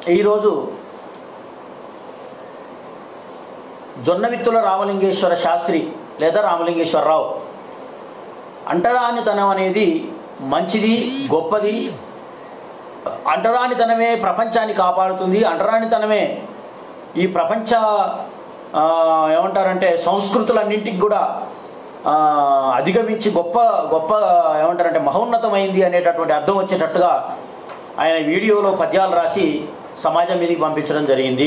ఈరోజు జొన్నవిత్తుల రామలింగేశ్వర శాస్త్రి లేదా రామలింగేశ్వరరావు అంటరానితనం అనేది మంచిది, గొప్పది, అంటరానితనమే ప్రపంచాన్ని కాపాడుతుంది, అంటరానితనమే ఈ ప్రపంచ ఏమంటారంటే సంస్కృతులన్నింటికి కూడా అధిగమించి గొప్ప గొప్ప ఏమంటారంటే మహోన్నతమైంది అనేటటువంటి అర్థం వచ్చేటట్టుగా ఆయన వీడియోలో పద్యాలు రాసి సమాజం మీదకి పంపించడం జరిగింది.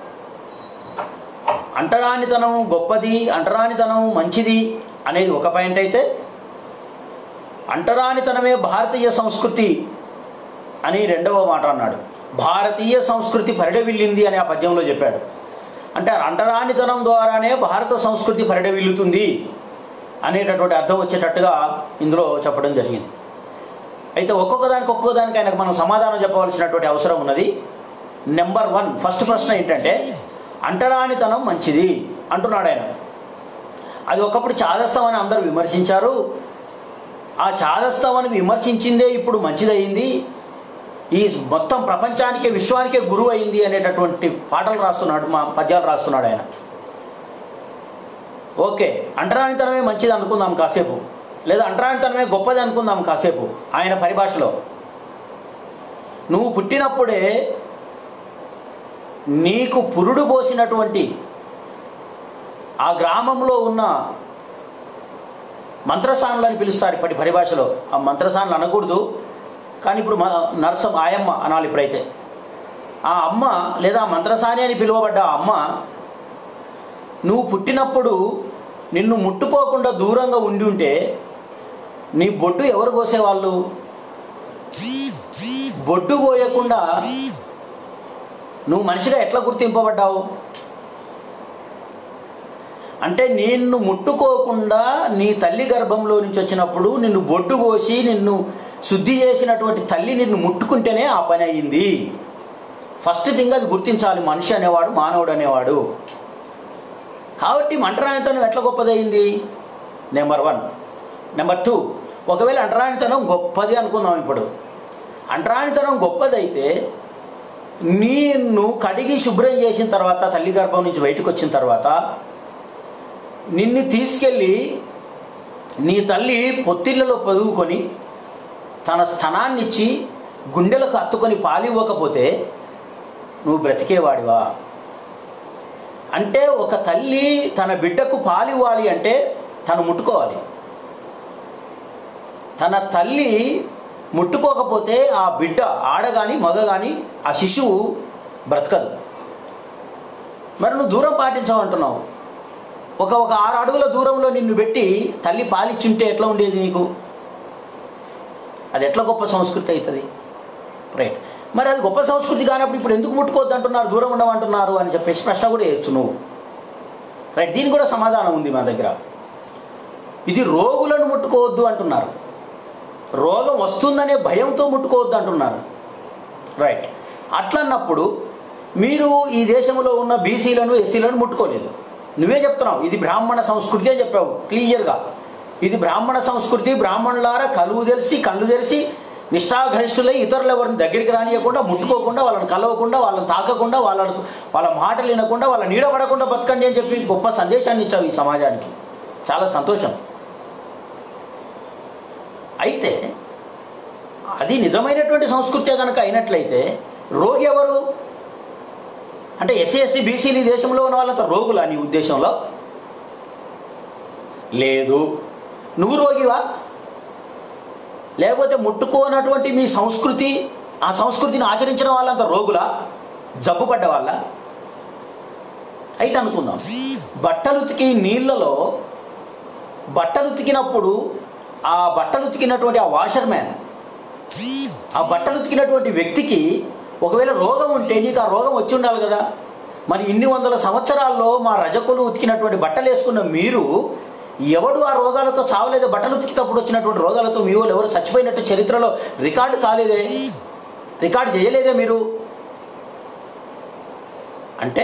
అంటరానితనం గొప్పది, అంటరానితనం మంచిది అనేది ఒక పాయింట్ అయితే, అంటరానితనమే భారతీయ సంస్కృతి అని రెండవ మాట అన్నాడు. భారతీయ సంస్కృతి పరిడవిల్లింది అని ఆ పద్యంలో చెప్పాడు. అంటే అంటరానితనం ద్వారానే భారత సంస్కృతి పరిడవిల్లుతుంది అనేటటువంటి అర్థం వచ్చేటట్టుగా ఇందులో చెప్పడం జరిగింది. అయితే ఒక్కొక్కదానికి ఆయనకు మనం సమాధానం చెప్పవలసినటువంటి అవసరం ఉన్నది. నెంబర్ 1 ఫస్ట్ ప్రశ్న ఏంటంటే, అంటరానితనం మంచిది అంటున్నాడు ఆయన. అది ఒకప్పుడు చాదస్తామని అందరూ విమర్శించారు. ఆ చాదస్తామని విమర్శించిందే ఇప్పుడు మంచిదయింది, ఈ మొత్తం ప్రపంచానికే విశ్వానికే గురువు అయింది అనేటటువంటి పాటలు రాస్తున్నాడు, మా పద్యాలు రాస్తున్నాడు ఆయన. ఓకే, అంటరానితనమే మంచిది అనుకుందాం కాసేపు, లేదా అంటరానితనమే గొప్పది అనుకుందాం కాసేపు. ఆయన పరిభాషలో నువ్వు పుట్టినప్పుడే నీకు పురుడు పోసినటువంటి ఆ గ్రామంలో ఉన్న మంత్రసానులు అని పిలుస్తారు ఇప్పటి పరిభాషలో. ఆ మంత్రసానులు అనకూడదు, కానీ ఇప్పుడు నర్సం ఆయమ్మ అనాలి. ఇప్పుడైతే ఆ అమ్మ లేదా మంత్రసాని అని పిలువబడ్డ ఆ అమ్మ నువ్వు పుట్టినప్పుడు నిన్ను ముట్టుకోకుండా దూరంగా ఉండి ఉంటే నీ బొడ్డు ఎవరు కోసేవాళ్ళు? బొడ్డు కోయకుండా నువ్వు మనిషిగా ఎట్లా గుర్తింపబడ్డావు? అంటే నిన్ను ముట్టుకోకుండా నీ తల్లి గర్భంలో నుంచి వచ్చినప్పుడు నిన్ను బొడ్డు కోసి నిన్ను శుద్ధి చేసినటువంటి తల్లి నిన్ను ముట్టుకుంటేనే ఆ పని అయ్యింది. ఫస్ట్ థింగ్ అది గుర్తించాలి మనిషి అనేవాడు, మానవుడు అనేవాడు. కాబట్టి అంటరానితనం ఎట్లా గొప్పదయింది? నెంబర్ 1. నెంబర్ 2, ఒకవేళ అంటరానితనం గొప్పది అనుకుందాం. ఇప్పుడు అంటరానితనం గొప్పదైతే నిన్ను కడిగి శుభ్రం చేసిన తర్వాత, తల్లి గర్భం నుంచి బయటకు వచ్చిన తర్వాత నిన్ను తీసుకెళ్ళి నీ తల్లి పొత్తిళ్లలో పొదుగుకొని తన స్థనాన్నిచ్చి గుండెలకు హత్తుకొని పాలివ్వకపోతే నువ్వు బ్రతికేవాడివా? అంటే ఒక తల్లి తన బిడ్డకు పాలివ్వాలి అంటే తను ముట్టుకోవాలి. తన తల్లి ముట్టుకోకపోతే ఆ బిడ్డ ఆడగాని మగ కానీ ఆ శిశువు బ్రతకదు. మరి నువ్వు దూరం పాటించమంటున్నావు. ఒక 6 అడుగుల దూరంలో నిన్ను పెట్టి తల్లి పాలిచ్చుంటే ఎట్లా ఉండేది నీకు? అది ఎట్లా గొప్ప సంస్కృతి అవుతుంది? రైట్. మరి అది గొప్ప సంస్కృతి కానప్పుడు ఇప్పుడు ఎందుకు ముట్టుకోవద్దు అంటున్నారు, దూరం ఉండమంటున్నారు అని చెప్పేసి ప్రశ్న కూడా వేయచ్చు నువ్వు. రైట్, దీనికి కూడా సమాధానం ఉంది మా దగ్గర. ఇది రోగులను ముట్టుకోవద్దు అంటున్నారు, రోగం వస్తుందనే భయంతో ముట్టుకోవద్దు అంటున్నారు. రైట్. అట్లన్నప్పుడు మీరు ఈ దేశంలో ఉన్న బీసీలను ఎస్సీలను ముట్టుకోలేదు. నువ్వే చెప్తున్నావు ఇది బ్రాహ్మణ సంస్కృతి అని చెప్పావు క్లియర్గా. ఇది బ్రాహ్మణ సంస్కృతి, బ్రాహ్మణులారా కలువు తెలిసి కళ్ళు తెలిసి నిష్ఠాగరిష్ఠులై ఇతరులు ఎవరిని దగ్గరికి రానియకుండా, ముట్టుకోకుండా, వాళ్ళని కలవకుండా, వాళ్ళని తాకకుండా, వాళ్ళ మాటలు వినకుండా, వాళ్ళ నీడ పడకుండా బతకండి అని చెప్పి గొప్ప సందేశాన్ని ఇచ్చావు ఈ సమాజానికి. చాలా సంతోషం. అయితే అది నిజమైనటువంటి సంస్కృతే కనుక అయినట్లయితే రోగి ఎవరు? అంటే ఎస్సీ ఎస్టీ బీసీలు ఈ దేశంలో ఉన్న వాళ్ళంతా రోగులా నీ ఉద్దేశంలో? లేదు. నువ్వు రోగివా? లేకపోతే ముట్టుకోనటువంటి మీ సంస్కృతి, ఆ సంస్కృతిని ఆచరించిన వాళ్ళంతా రోగులా, జబ్బు పడ్డ వాళ్ళ? అయితే అనుకుందాం, బట్టలు ఉతికి నీళ్ళలో బట్టలు ఉతికినప్పుడు ఆ బట్టలు ఉతికినటువంటి ఆ వాషర్ మ్యాన్, ఆ బట్టలు ఉతికినటువంటి వ్యక్తికి ఒకవేళ రోగం ఉంటే నీకు ఆ రోగం వచ్చి ఉండాలి కదా. మరి ఇన్ని వందల సంవత్సరాల్లో మా రజకులు ఉతికినటువంటి బట్టలు వేసుకున్న మీరు ఎవడు ఆ రోగాలతో చావలేదే? బట్టలు ఉతికినప్పుడు వచ్చినటువంటి రోగాలతో మీ వాళ్ళు ఎవరు చచ్చిపోయినట్టు చరిత్రలో రికార్డు కాలేదే, రికార్డు చేయలేదే మీరు? అంటే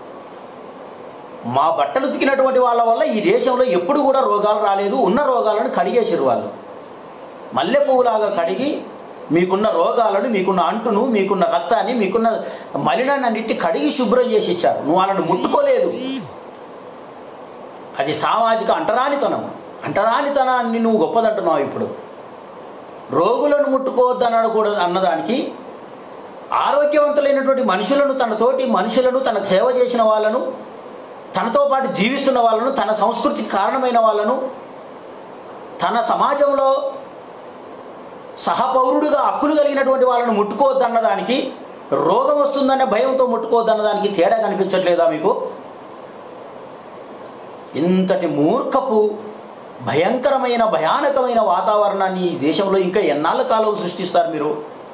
మా బట్టలు ఉతికినటువంటి వాళ్ళ వల్ల ఈ దేశంలో ఎప్పుడు కూడా రోగాలు రాలేదు. ఉన్న రోగాలను కడిగేసారు వాళ్ళు. మల్లె పువ్వులాగా కడిగి మీకున్న రోగాలను, మీకున్న అంటును, మీకున్న రక్తాన్ని, మీకున్న మలినాన్ని అన్నిటి కడిగి శుభ్రం చేసి ఇచ్చారు. నువ్వు వాళ్ళని ముట్టుకోలేదు. అది సామాజిక అంటరానితనం. అంటరానితనాన్ని నువ్వు గొప్పదంటున్నావు. ఇప్పుడు రోగులను ముట్టుకోవద్దన్నాడు కూడా అన్నదానికి, ఆరోగ్యవంతులైనటువంటి మనుషులను, తనతోటి మనుషులను, తనకు సేవ చేసిన వాళ్ళను, తనతో పాటు జీవిస్తున్న వాళ్ళను, తన సంస్కృతికి కారణమైన వాళ్ళను, తన సమాజంలో సహపౌరుడుగా హక్కులు కలిగినటువంటి వాళ్ళను ముట్టుకోవద్దన్నదానికి, రోగం వస్తుందనే భయంతో ముట్టుకోవద్దన్నదానికి తేడా కనిపించట్లేదా మీకు? ఇంతటి మూర్ఖపు భయంకరమైన భయానకమైన వాతావరణాన్ని ఈ దేశంలో ఇంకా ఎన్నాళ్ళ కాలం సృష్టిస్తారు మీరు?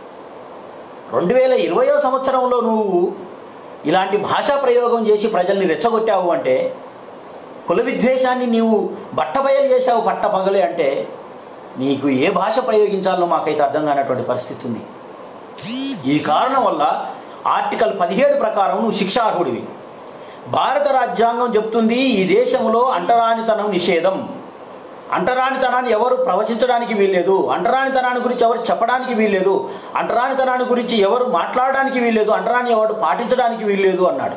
2020వ సంవత్సరంలో నువ్వు ఇలాంటి భాషా ప్రయోగం చేసి ప్రజల్ని రెచ్చగొట్టావు అంటే, కుల విద్వేషాన్ని నీవు బట్టబయలు చేశావు పట్టపగలే అంటే, నీకు ఏ భాష ప్రయోగించాలో మాకైతే అర్థం కానటువంటి పరిస్థితి ఉంది. ఈ కారణం వల్ల ఆర్టికల్ 17 ప్రకారం నువ్వు శిక్షార్హుడివి. భారత రాజ్యాంగం చెప్తుంది ఈ దేశంలో అంటరానితనం నిషేధం. అంటరానితనాన్ని ఎవరు ప్రవచించడానికి వీల్లేదు, అంటరానితనాన్ని గురించి ఎవరు చెప్పడానికి వీల్లేదు, అంటరానితనాన్ని గురించి ఎవరు మాట్లాడడానికి వీల్లేదు, అంటరాని ఎవరు పాటించడానికి వీల్లేదు అన్నాడు.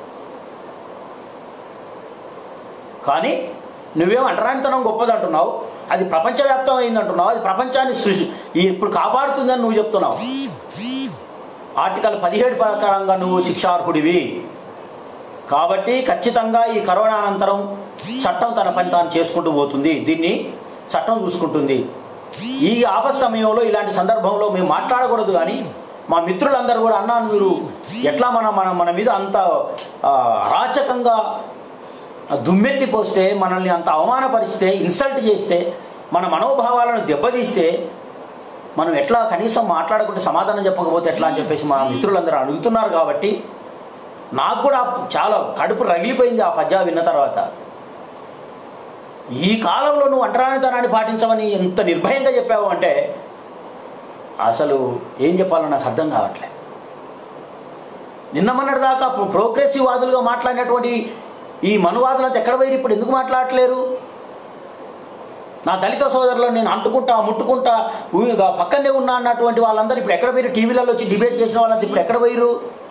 కానీ నువ్వేం అంటరానితనం గొప్పదంటున్నావు, అది ప్రపంచవ్యాప్తం అయిందంటున్నావు, అది ప్రపంచాన్ని ఇప్పుడు కాపాడుతుందని నువ్వు చెప్తున్నావు. ఆర్టికల్ 17 ప్రకారంగా నువ్వు శిక్షార్హుడివి. కాబట్టి ఖచ్చితంగా ఈ కరోనా అనంతరం చట్టం తన పని తాను చేసుకుంటూ పోతుంది. దీన్ని చట్టం చూసుకుంటుంది. ఈ ఆపత్ సమయంలో ఇలాంటి సందర్భంలో మేము మాట్లాడకూడదు, కానీ మా మిత్రులందరూ కూడా అన్నాను మీరు ఎట్లా మన మీద అంత అరాచకంగా దుమ్మెత్తిపోస్తే, మనల్ని అంత అవమానపరిస్తే, ఇన్సల్ట్ చేస్తే, మన మనోభావాలను దెబ్బతీస్తే మనం ఎట్లా కనీసం మాట్లాడకుంటే సమాధానం చెప్పకపోతే ఎట్లా అని చెప్పేసి మా మిత్రులందరూ అడుగుతున్నారు. కాబట్టి నాకు కూడా చాలా కడుపు రగిలిపోయింది ఆ పద్యాలు విన్న తర్వాత. ఈ కాలంలో నువ్వు అంటరానితనాన్ని పాటించమని ఎంత నిర్భయంగా చెప్పావు అంటే అసలు ఏం చెప్పాలో నాకు అర్థం కావట్లే. నిన్న మొన్నటి దాకా ప్రోగ్రెసివ్ వాదులుగా మాట్లాడినటువంటి ఈ మనువాదులంతా ఎక్కడ పోయి ఇప్పుడు ఎందుకు మాట్లాడట్లేరు? నా దళిత సోదరులను నేను అంటుకుంటా ముట్టుకుంటా పక్కనే ఉన్నా అన్నటువంటి వాళ్ళందరూ ఇప్పుడు ఎక్కడ పోయి, టీవీలలో వచ్చి డిబేట్ చేసిన వాళ్ళంతా ఇప్పుడు ఎక్కడ పోయిరు?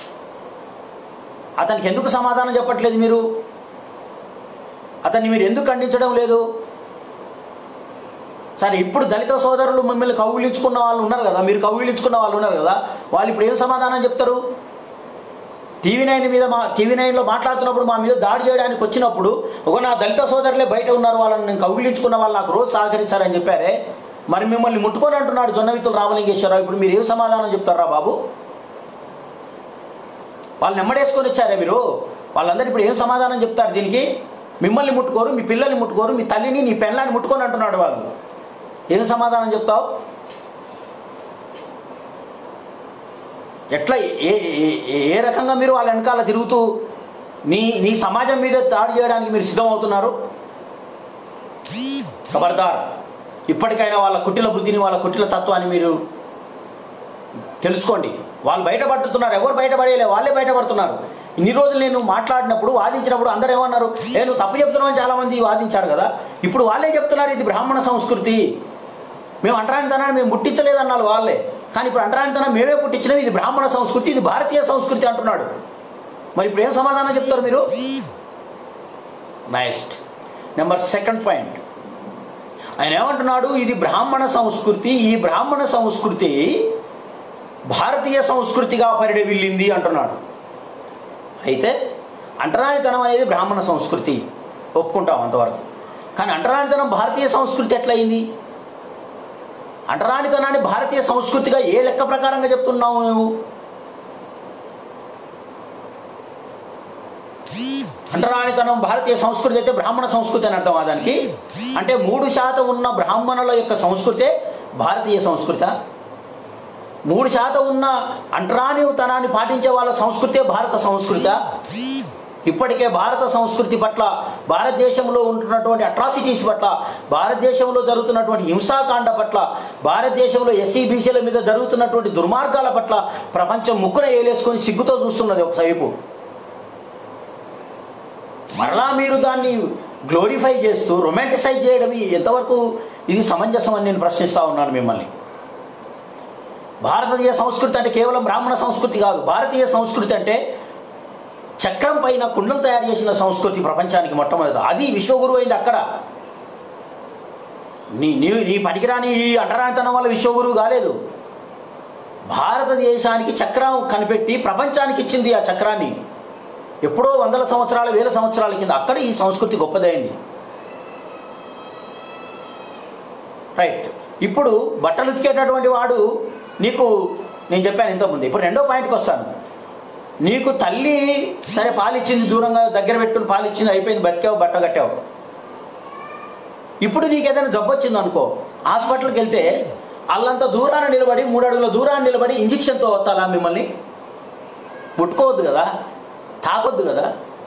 అతనికి ఎందుకు సమాధానం చెప్పట్లేదు మీరు? అతన్ని మీరు ఎందుకు ఖండించడం లేదు? సరే, ఇప్పుడు దళిత సోదరులు మిమ్మల్ని కౌగిలించుకున్న వాళ్ళు ఉన్నారు కదా, మీరు కౌగిలించుకున్న వాళ్ళు ఉన్నారు కదా, వాళ్ళు ఇప్పుడు ఏం సమాధానం చెప్తారు? టీవీ9లో మాట్లాడుతున్నప్పుడు మా మీద దాడి చేయడానికి వచ్చినప్పుడు నా దళిత సోదరులే బయట ఉన్నారు, వాళ్ళని నేను కౌగిలించుకున్న వాళ్ళు నాకు రోజు సహకరిస్తారని చెప్పారే, మరి మిమ్మల్ని ముట్టుకొని అంటున్నాడు జొన్నవిత్తుల రామలింగేశ్వరరావు. ఇప్పుడు మీరు ఏం సమాధానం చెప్తారా బాబు? వాళ్ళని నెమ్మడేసుకొని వచ్చారే మీరు, వాళ్ళందరూ ఇప్పుడు ఏం సమాధానం చెప్తారు దీనికి? మిమ్మల్ని ముట్టుకోరు, మీ పిల్లల్ని ముట్టుకోరు, మీ తల్లిని నీ పెళ్ళాన్ని ముట్టుకొని అంటున్నాడు వాళ్ళు, ఏం సమాధానం చెప్తావు? ఎట్లా ఏ రకంగా మీరు వాళ్ళ వెనకాల తిరుగుతూ నీ సమాజం మీద దాడి చేయడానికి మీరు సిద్ధమవుతున్నారు? ఖబర్దార్, ఇప్పటికైనా వాళ్ళ కుటిల బుద్ధిని, వాళ్ళ కుటిల తత్వాన్ని మీరు తెలుసుకోండి. వాళ్ళు బయటపడుతున్నారు, ఎవరు బయటపడేయలే, వాళ్ళే బయటపడుతున్నారు. ఇన్ని రోజులు నేను మాట్లాడినప్పుడు, వాదించినప్పుడు అందరూ ఏమన్నారు? నువ్వు తప్పు చెప్తున్నావు, చాలామంది వాదించారు కదా. ఇప్పుడు వాళ్ళే చెప్తున్నారు ఇది బ్రాహ్మణ సంస్కృతి, మేము అంటరానితనాన్ని మేము పుట్టించలేదన్నారు వాళ్ళే. కానీ ఇప్పుడు అంటరానితనం మేమే పుట్టించినవి, ఇది బ్రాహ్మణ సంస్కృతి, ఇది భారతీయ సంస్కృతి అంటున్నాడు. మరి ఇప్పుడు ఏం సమాధానం చెప్తారు మీరు? నెక్స్ట్ నెంబర్ 2nd పాయింట్, ఆయన ఏమంటున్నాడు? ఇది బ్రాహ్మణ సంస్కృతి, ఈ బ్రాహ్మణ సంస్కృతి భారతీయ సంస్కృతిగా పరిడవిల్లింది అంటున్నాడు. అయితే అంటరానితనం అనేది బ్రాహ్మణ సంస్కృతి ఒప్పుకుంటాం అంతవరకు, కానీ అంటరానితనం భారతీయ సంస్కృతి ఎట్లయింది? అంటరానితనాన్ని భారతీయ సంస్కృతిగా ఏ లెక్క ప్రకారంగా చెప్తున్నావు నువ్వు? అంటరానితనం భారతీయ సంస్కృతి అయితే బ్రాహ్మణ సంస్కృతి అని అర్థం. దానికి అంటే 3% ఉన్న బ్రాహ్మణుల యొక్క సంస్కృతే భారతీయ సంస్కృత, 3% ఉన్న అంటరానితనాన్ని పాటించే వాళ్ళ సంస్కృతే భారత సంస్కృత. ఇప్పటికే భారత సంస్కృతి పట్ల, భారతదేశంలో ఉంటున్నటువంటి అట్రాసిటీస్ పట్ల, భారతదేశంలో జరుగుతున్నటువంటి హింసాకాండ పట్ల, భారతదేశంలో ఎస్సీ/బీసీల మీద జరుగుతున్నటువంటి దుర్మార్గాల పట్ల ప్రపంచం ముక్కున ఏలేసుకొని సిగ్గుతో చూస్తున్నది ఒకవైపు. మరలా మీరు దాన్ని గ్లోరిఫై చేస్తూ రొమాంటిసైజ్ చేయడం ఎంతవరకు ఇది సమంజసం అని నేను ప్రశ్నిస్తూ ఉన్నాను మిమ్మల్ని. భారతీయ సంస్కృతి అంటే కేవలం బ్రాహ్మణ సంస్కృతి కాదు. భారతీయ సంస్కృతి అంటే చక్రం పైన కుండలు తయారు చేసిన సంస్కృతి ప్రపంచానికి మొట్టమొదటి. అది విశ్వగురువు అయింది అక్కడ. నీ పనికిరాని ఈ అంటరానితనం వల్ల విశ్వగురువు కాలేదు. భారతదేశానికి చక్రం కనిపెట్టి ప్రపంచానికి ఇచ్చింది ఆ చక్రాన్ని. ఎప్పుడో వందల సంవత్సరాల వేల సంవత్సరాల కింద అక్కడ ఈ సంస్కృతి గొప్పదైంది. రైట్. ఇప్పుడు బట్టలు ఉతికేటటువంటి వాడు నీకు, నేను చెప్పాను ఇంతకుముందు, ఇప్పుడు రెండో పాయింట్కి వస్తాను. నీకు తల్లి సరే పాలిచ్చింది, దూరంగా దగ్గర పెట్టుకుని పాలిచ్చింది, అయిపోయింది, బతికావు, బట్ట కట్టావు. ఇప్పుడు నీకు ఏదైనా జబ్బు వచ్చింది అనుకో, హాస్పిటల్కి వెళ్తే అల్లంత దూరాన్ని నిలబడి 3 అడుగుల దూరాన్ని నిలబడి ఇంజక్షన్తో వస్తాలా? మిమ్మల్ని ముట్టుకోవద్దు కదా, తాకొద్దు కదా.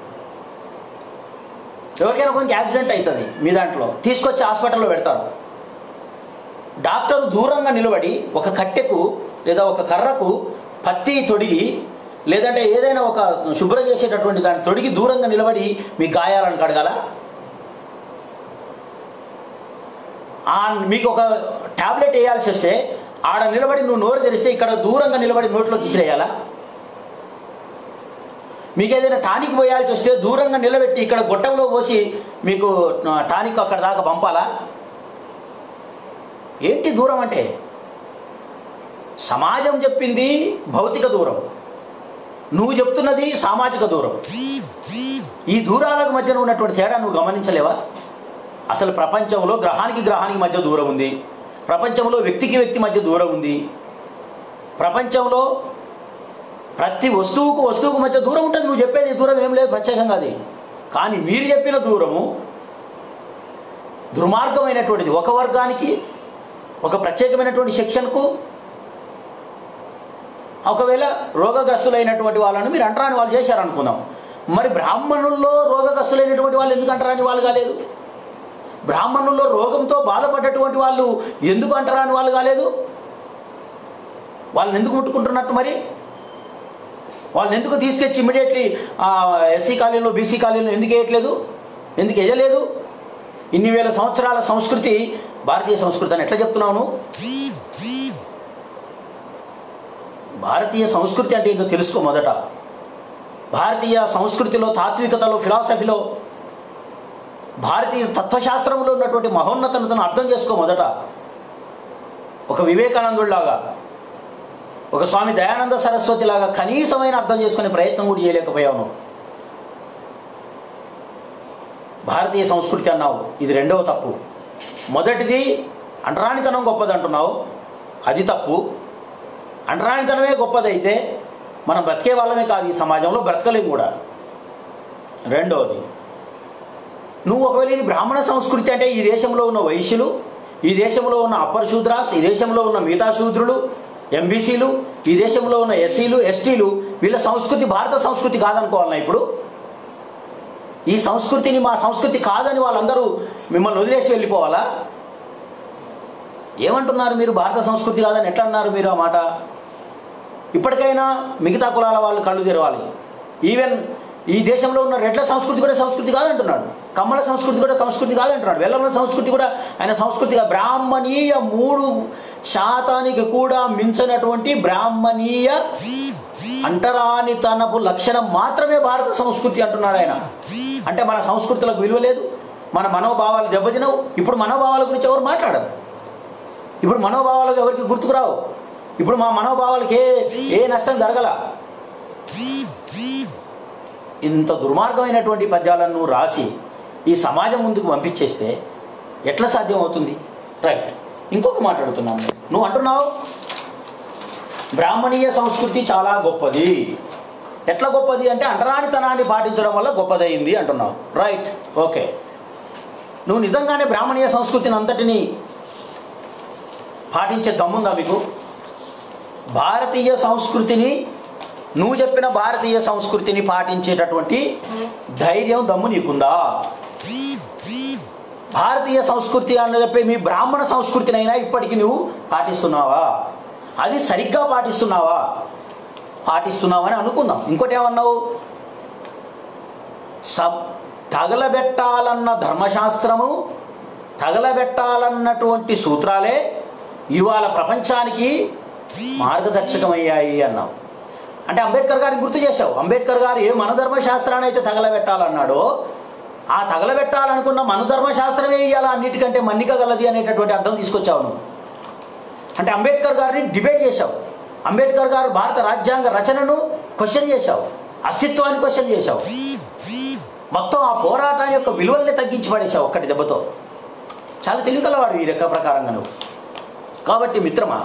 ఎవరికైనా కొంచెం యాక్సిడెంట్ అవుతుంది, మీ దాంట్లో తీసుకొచ్చి హాస్పిటల్లో పెడతారు. డాక్టర్ దూరంగా నిలబడి ఒక కట్టెకు లేదా ఒక కర్రకు పత్తి తొడిగి, లేదంటే ఏదైనా ఒక శుభ్రం చేసేటటువంటి దాన్ని తొడిగి దూరంగా నిలబడి మీ గాయాలను కడగాల? మీకు ఒక టాబ్లెట్ వేయాల్సి వస్తే ఆడ నిలబడి నువ్వు నోరు తెరిస్తే ఇక్కడ దూరంగా నిలబడి నోట్లో తీసిరేయాలా? మీకు ఏదైనా టానిక్ పోయాల్సి వస్తే దూరంగా నిలబెట్టి ఇక్కడ గొట్టంలో పోసి మీకు టానిక్ అక్కడ దాకా పంపాలా? ఏంటి దూరం అంటే? సమాజం చెప్పింది భౌతిక దూరం, నువ్వు చెప్తున్నది సామాజిక దూరం. ఈ దూరాలకు మధ్యన ఉన్నటువంటి తేడా నువ్వు గమనించలేవా? అసలు ప్రపంచంలో గ్రహానికి గ్రహానికి మధ్య దూరం ఉంది, ప్రపంచంలో వ్యక్తికి వ్యక్తి మధ్య దూరం ఉంది, ప్రపంచంలో ప్రతి వస్తువుకు మధ్య దూరం ఉంటుంది. నువ్వు చెప్పేది దూరం ఏం లేదు ప్రత్యేకంగా అది. కానీ మీరు చెప్పిన దూరము దుర్మార్గమైనటువంటిది. ఒక వర్గానికి, ఒక ప్రత్యేకమైనటువంటి సెక్షన్కు, ఒకవేళ రోగగ్రస్తులైనటువంటి వాళ్ళని మీరు అంటరాని వాళ్ళు చేశారనుకుందాం. మరి బ్రాహ్మణుల్లో రోగగ్రస్తులైనటువంటి వాళ్ళు ఎందుకు అంటరాని వాళ్ళు కాలేదు? బ్రాహ్మణుల్లో రోగంతో బాధపడ్డటువంటి వాళ్ళు ఎందుకు అంటరాని వాళ్ళు కాలేదు? వాళ్ళని ఎందుకు ముట్టుకుంటున్నట్టు? మరి వాళ్ళని ఎందుకు తీసుకొచ్చి ఇమ్మీడియట్లీ ఎస్సీ కాలనీలో బీసీ కాలనీలో ఎందుకు వేయట్లేదు? ఎందుకు వేయలేదు? ఇన్ని వేల సంవత్సరాల సంస్కృతి భారతీయ సంస్కృతి అని ఎట్లా చెప్తున్నాను? భారతీయ సంస్కృతి అంటే ఏంటో తెలుసుకో మొదట. భారతీయ సంస్కృతిలో, తాత్వికతలో, ఫిలాసఫీలో, భారతీయ తత్వశాస్త్రంలో ఉన్నటువంటి మహోన్నతను అర్థం చేసుకో మొదట. ఒక వివేకానందుడిలాగా, ఒక స్వామి దయానంద సరస్వతి లాగా కనీసమైన అర్థం చేసుకునే ప్రయత్నం కూడా చేయలేకపోయావు. భారతీయ సంస్కృతి అన్నావు, ఇది రెండవ తప్పు. మొదటిది అంటరానితనం గొప్పది అంటున్నావు, అది తప్పు. అంటరానితనమే గొప్పదైతే మనం బ్రతికే వాళ్ళమే కాదు, ఈ సమాజంలో బ్రతకలేము కూడా. రెండవది, నువ్వు ఒకవేళ ఇది బ్రాహ్మణ సంస్కృతి అంటే ఈ దేశంలో ఉన్న వైశ్యులు, ఈ దేశంలో ఉన్న అప్పర్ శూద్రాస్, ఈ దేశంలో ఉన్న మిగతా శూద్రులు, ఎంబీసీలు, ఈ దేశంలో ఉన్న ఎస్సీలు, ఎస్టీలు, వీళ్ళ సంస్కృతి భారత సంస్కృతి కాదనుకోవాలన్నా? ఇప్పుడు ఈ సంస్కృతిని మా సంస్కృతి కాదని వాళ్ళందరూ మిమ్మల్ని వదిలేసి వెళ్ళిపోవాలా? ఏమంటున్నారు మీరు? భారత సంస్కృతి కాదని ఎట్లా అన్నారు మీరు ఆ మాట? ఇప్పటికైనా మిగతా కులాల వాళ్ళు కళ్ళు తెరవాలి. ఈవెన్ ఈ దేశంలో ఉన్న రెడ్ల సంస్కృతి కూడా సంస్కృతి కాదంటున్నాడు, కమ్మల సంస్కృతి కూడా సంస్కృతి కాదంటున్నాడు, వెల్లల సంస్కృతి కూడా ఆయన సంస్కృతిగా. బ్రాహ్మణీయ 3% కూడా మించినటువంటి బ్రాహ్మణీయ అంటరానితనపు లక్షణం మాత్రమే భారత సంస్కృతి అంటున్నాడు ఆయన. అంటే మన సంస్కృతులకు విలువ లేదు, మన మనోభావాలు దెబ్బతినవు. ఇప్పుడు మనోభావాల గురించి ఎవరు మాట్లాడరు, ఇప్పుడు మనోభావాలకు ఎవరికి గుర్తుకురావు. ఇప్పుడు మా మనోభావాలకి ఏ నష్టం జరగల. ఇంత దుర్మార్గమైనటువంటి పద్యాలను రాసి ఈ సమాజం ముందుకు పంపించేస్తే ఎట్లా సాధ్యం అవుతుంది? రైట్. ఇంకొక మాట్లాడుతున్నాను. నువ్వు అంటున్నావు బ్రాహ్మణీయ సంస్కృతి చాలా గొప్పది. ఎట్లా గొప్పది అంటే అంటరానితనాన్ని పాటించడం వల్ల గొప్పదైంది అంటున్నావు. Right, okay. నువ్వు నిజంగానే బ్రాహ్మణీయ సంస్కృతిని అంతటినీ పాటించే దమ్ముందా మీకు? భారతీయ సంస్కృతిని, నువ్వు చెప్పిన భారతీయ సంస్కృతిని పాటించేటటువంటి ధైర్యం, దమ్ము నీకుందా? భారతీయ సంస్కృతి అని చెప్పి మీ బ్రాహ్మణ సంస్కృతినైనా ఇప్పటికీ నువ్వు పాటిస్తున్నావా? అది సరిగ్గా పాటిస్తున్నావా? పాటిస్తున్నావని అనుకుందాం. ఇంకోటి ఏమన్నావు? తగలబెట్టాలన్న ధర్మశాస్త్రము, తగలబెట్టాలన్నటువంటి సూత్రాలే ఇవాళ ప్రపంచానికి మార్గదర్శకమయ్యాయి అన్నావు. అంటే అంబేద్కర్ గారిని గుర్తు చేశావు. అంబేద్కర్ గారు ఏ మనధర్మశాస్త్రాన్ని అయితే తగలబెట్టాలన్నాడో ఆ తగలబెట్టాలనుకున్న మనధర్మశాస్త్రమే ఇయ్యాల అన్నిటికంటే మన్నిక గలది అనేటటువంటి అర్థం తీసుకొచ్చావు నువ్వు. అంటే అంబేద్కర్ గారిని డిబేట్ చేశావు. అంబేద్కర్ గారు భారత రాజ్యాంగ రచనను క్వశ్చన్ చేశావు, అస్తిత్వాన్ని క్వశ్చన్ చేశావు. మొత్తం ఆ పోరాటం యొక్క విలువల్ని తగ్గించి పడేశావు ఒక్కటి దెబ్బతో. చాలా తెలివికలవాడు ఈ లెక్క ప్రకారంగా నువ్వు. కాబట్టి మిత్రమా,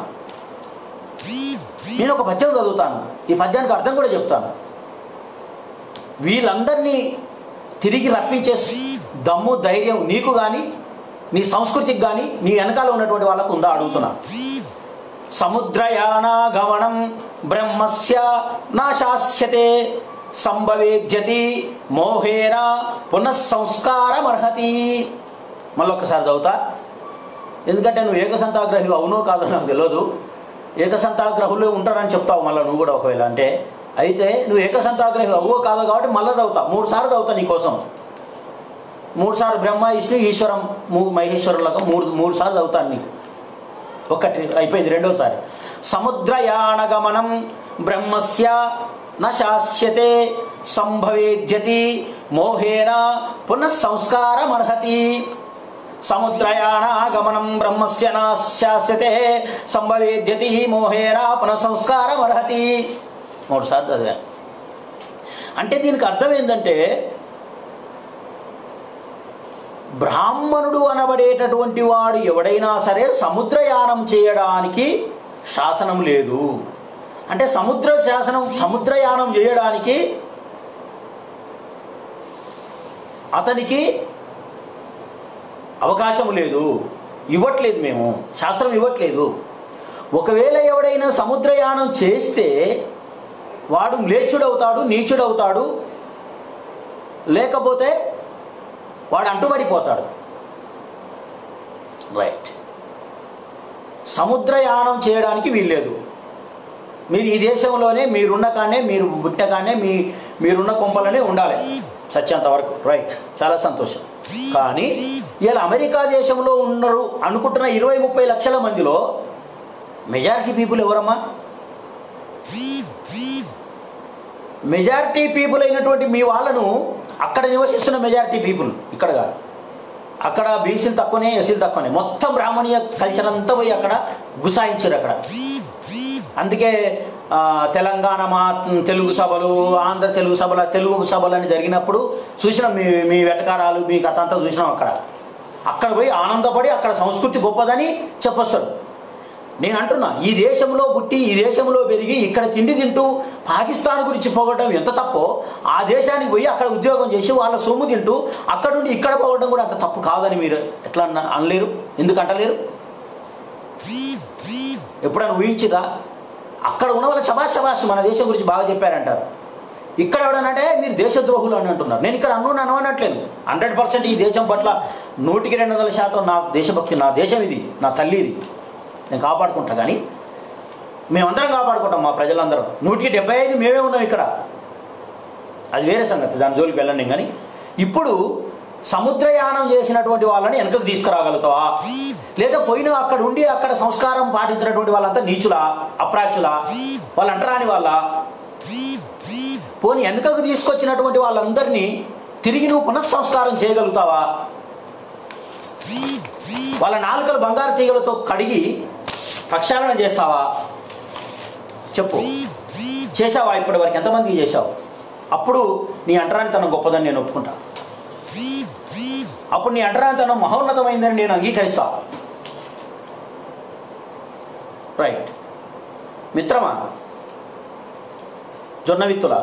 నేను ఒక పద్యం చదువుతాను, ఈ పద్యానికి అర్థం కూడా చెప్తాను. వీళ్ళందరినీ తిరిగి రప్పించే దమ్ము ధైర్యం నీకు కానీ నీ సంస్కృతికి కానీ నీ వెనకాల ఉన్నటువంటి వాళ్ళకు ఉందా అడుగుతున్నా. సముద్రయానాగమనం బ్రహ్మస్య నాశాస్యతే సంభవేద్యతి మోహేన పునఃసంస్కారమర్హతి. మళ్ళొక్కసారి చదువుతా, ఎందుకంటే నువ్వు ఏకసంతాగ్రహి అవునో కాదో నాకు తెలియదు. ఏకసంతాగ్రహులే ఉంటారని చెప్తావు మళ్ళీ నువ్వు కూడా ఒకవేళ. అంటే అయితే నువ్వు ఏకసంతాగ్రహి అవ్వో కాదో కాబట్టి మళ్ళీ చదువుతా, 3 సార్లు చదువుతా నీకోసం. 3 సార్లు బ్రహ్మ విష్ణు ఈశ్వరం మహేశ్వరులకు 3 సార్లు చదువుతాను నీకు. ఒకటి అయిపోయింది, రెండోసారి. సముద్రయానగమనం బ్రహ్మస్య నశాస్యతే సంభవేద్యతి మోహేన పునఃసంస్కారమర్హతి. సముద్రయానాగమనం బ్రహ్మస్య నాశాస్యతే సంభవేద్యతి మోహేన పునఃసంస్కారమర్హతి. 3 సార్లు చదివా. అంటే దీనికి అర్థం ఏంటంటే బ్రాహ్మణుడు అనబడేటటువంటి వాడు ఎవడైనా సరే సముద్రయానం చేయడానికి శాసనం లేదు. అంటే సముద్రయానం చేయడానికి అతనికి అవకాశం లేదు, ఇవ్వట్లేదు, మేము శాస్త్రం ఇవ్వట్లేదు. ఒకవేళ ఎవడైనా సముద్రయానం చేస్తే వాడు మ్లేచ్చుడవుతాడు, నీచుడవుతాడు, లేకపోతే వాడు అంటుబడిపోతాడు. రైట్. సముద్రయానం చేయడానికి వీల్లేదు. మీరు ఈ దేశంలోనే మీరున్న కానే, మీరు పుట్టిన కానే, మీరున్న కొంపలనే ఉండాలి సత్యంత వరకు. రైట్, చాలా సంతోషం. కానీ ఇలా అమెరికా దేశంలో ఉన్నారు అనుకుంటున్న 20-30 లక్షల మందిలో మెజారిటీ పీపుల్ ఎవరమ్మా? మెజారిటీ పీపుల్ అయినటువంటి మీ వాళ్ళను అక్కడ నివసిస్తున్న మెజారిటీ పీపుల్ ఇక్కడ కాదు. అక్కడ బీసీలు తక్కువనే, ఎస్సీలు తక్కువనే, మొత్తం బ్రాహ్మణీయ కల్చర్ అంతా పోయి అక్కడ గుసాయించారు అక్కడ. అందుకే తెలంగాణ తెలుగు సభలు, ఆంధ్ర తెలుగు సభలు అని జరిగినప్పుడు చూసినాం. మీ వెటకారాలు, మీ కథ అంతా చూసినాం. అక్కడ పోయి ఆనందపడి అక్కడ సంస్కృతి గొప్పదని చెప్పొస్తారు. నేను అంటున్నా, ఈ దేశంలో పుట్టి ఈ దేశంలో పెరిగి ఇక్కడ తిండి తింటూ పాకిస్తాన్ గురించి పోగొట్టడం ఎంత తప్పో, ఆ దేశానికి పోయి అక్కడ ఉద్యోగం చేసి వాళ్ళ సొమ్ము తింటూ అక్కడ నుండి ఇక్కడ పోగొట్టడం కూడా అంత తప్పు కాదని మీరు ఎట్లా అనలేరు? ఎందుకు అంటలేరు? ఎప్పుడైనా ఊహించిరా? అక్కడ ఉన్న వాళ్ళ శబాష్ మన దేశం గురించి బాగా చెప్పారంటారు. ఇక్కడ ఎవడనంటే మీరు దేశద్రోహులు అని అంటున్నారు. నేను ఇక్కడ అనట్లేదు. 100% ఈ దేశం పట్ల 100-200% నాకు దేశభక్తి. నా దేశం ఇది, నా తల్లి ఇది, నేను కాపాడుకుంటా. కానీ మేమందరం కాపాడుకుంటాం, మా ప్రజలందరం. 175 మేమే ఉన్నాం ఇక్కడ, అది వేరే సంగతి, దాని జోలికి వెళ్ళండి. కానీ ఇప్పుడు సముద్రయానం చేసినటువంటి వాళ్ళని వెనకకు తీసుకురాగలుగుతావా? లేదా పోయిన అక్కడ ఉండి అక్కడ సంస్కారం పాటించినటువంటి వాళ్ళంతా నీచులా, అప్రాచులా, వాళ్ళు అంటరాని వాళ్ళ? పోనీ వెనకకు తీసుకొచ్చినటువంటి వాళ్ళందరినీ తిరిగి నువ్వు పునఃసంస్కారం చేయగలుగుతావా? వాళ్ళ నాలుకలు బంగారు తీగలతో కడిగి ప్రక్షాళన చేస్తావా? చెప్పు, చేసావా? ఇప్పటి వరకు ఎంతమందికి చేశావు? అప్పుడు నీ అంటరానితనం గొప్పదని నేను ఒప్పుకుంటా. అప్పుడు నీ అంటరానితనం మహోన్నతమైందని నేను అంగీకరిస్తా. రైట్. మిత్రమా, జొన్న విత్తుల,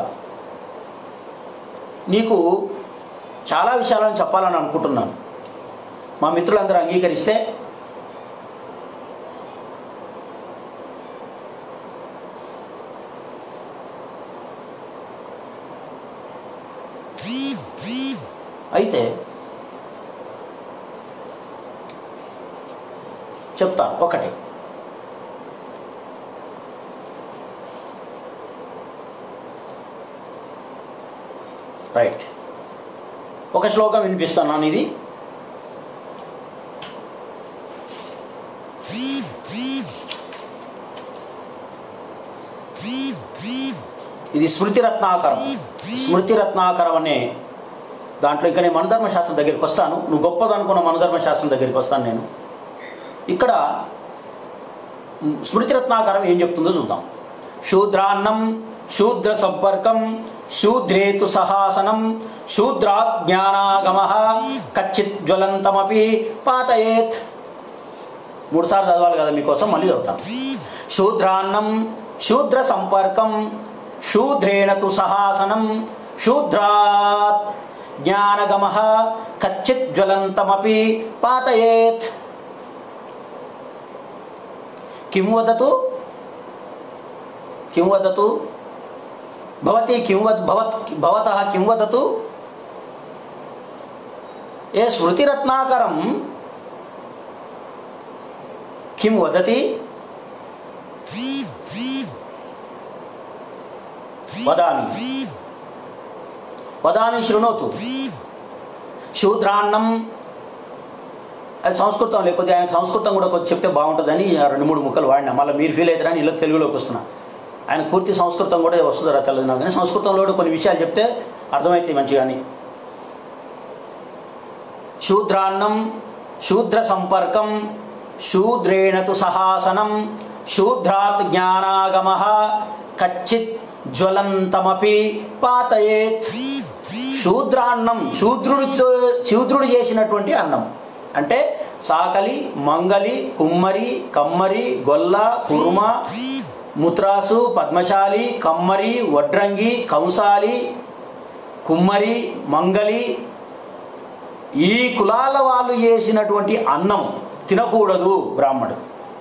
నీకు చాలా విషయాలను చెప్పాలని అనుకుంటున్నాను. మా మిత్రులందరూ అంగీకరిస్తే అయితే చెప్తాను. ఒకటి, రైట్, ఒక శ్లోకం వినిపిస్తున్నాను. ఇది స్మృతి రత్నాకరం. స్మృతి రత్నాకరం అనే దాంట్లో ఇంకా నేను మనుధర్మశాస్త్రం దగ్గరికి వస్తాను. నువ్వు గొప్పదనుకున్న మనుధర్మశాస్త్రం దగ్గరికి వస్తాను నేను. ఇక్కడ స్మృతి రత్నాకరం ఏం చెప్తుందో చూద్దాం. శూద్రాన్నం శూద్ర సంపర్కం శూద్రేతు సహాసనం శూద్రాత్ జ్ఞానాగమః కచ్చిత్ జ్వలంతమపి పాతయేత్. 3 సార్లు చదవాలి కదా మీకోసం, మళ్ళీ చదువుతాను. శూద్రాన్నం శూద్ర సంపర్కం శూద్రేణ తు సహాసనం శూద్రాత్ జ్ఞానగమః కచ్చిత్ జ్వలంతమపి పాతయేత్. కిం వదతు కిం వదతు భవతి కిం భవతః కిం వదతు. ఏ స్మృతిరత్నాకరం కిం వదతి వదామి వదామి శృణోతు. శూద్రాన్నం అది సంస్కృతం, లేకపోతే ఆయన సంస్కృతం కూడా కొంచెం చెప్తే బాగుంటుందని 2-3 ముక్కలు వాడినా. మళ్ళీ మీరు ఫీల్ అవుతారని ఇలా తెలుగులోకి వస్తున్నా. ఆయన పూర్తి సంస్కృతం కూడా వస్తుందా తెలియదు నాకు, కానీ సంస్కృతంలో కూడా కొన్ని విషయాలు చెప్తే అర్థమవుతాయి మంచిగాని. శూద్రాన్నం శూద్ర సంపర్కం శూద్రేణ తు సహాసనం శూద్రాత్ జ్ఞానాగమః కచ్చిత్ జ్వలంతమపి పాతయేత్. శూద్రాన్నం శూద్రుడు చేసినటువంటి అన్నం అంటే సాకలి, మంగలి, కుమ్మరి, కమ్మరి, గొల్ల, కుర్మ, ముత్రాసు, పద్మశాలి, కమ్మరి, వడ్రంగి, కంసాలి, కుమ్మరి, మంగలి ఈ కులాల వాళ్ళు చేసినటువంటి అన్నం తినకూడదు బ్రాహ్మడు.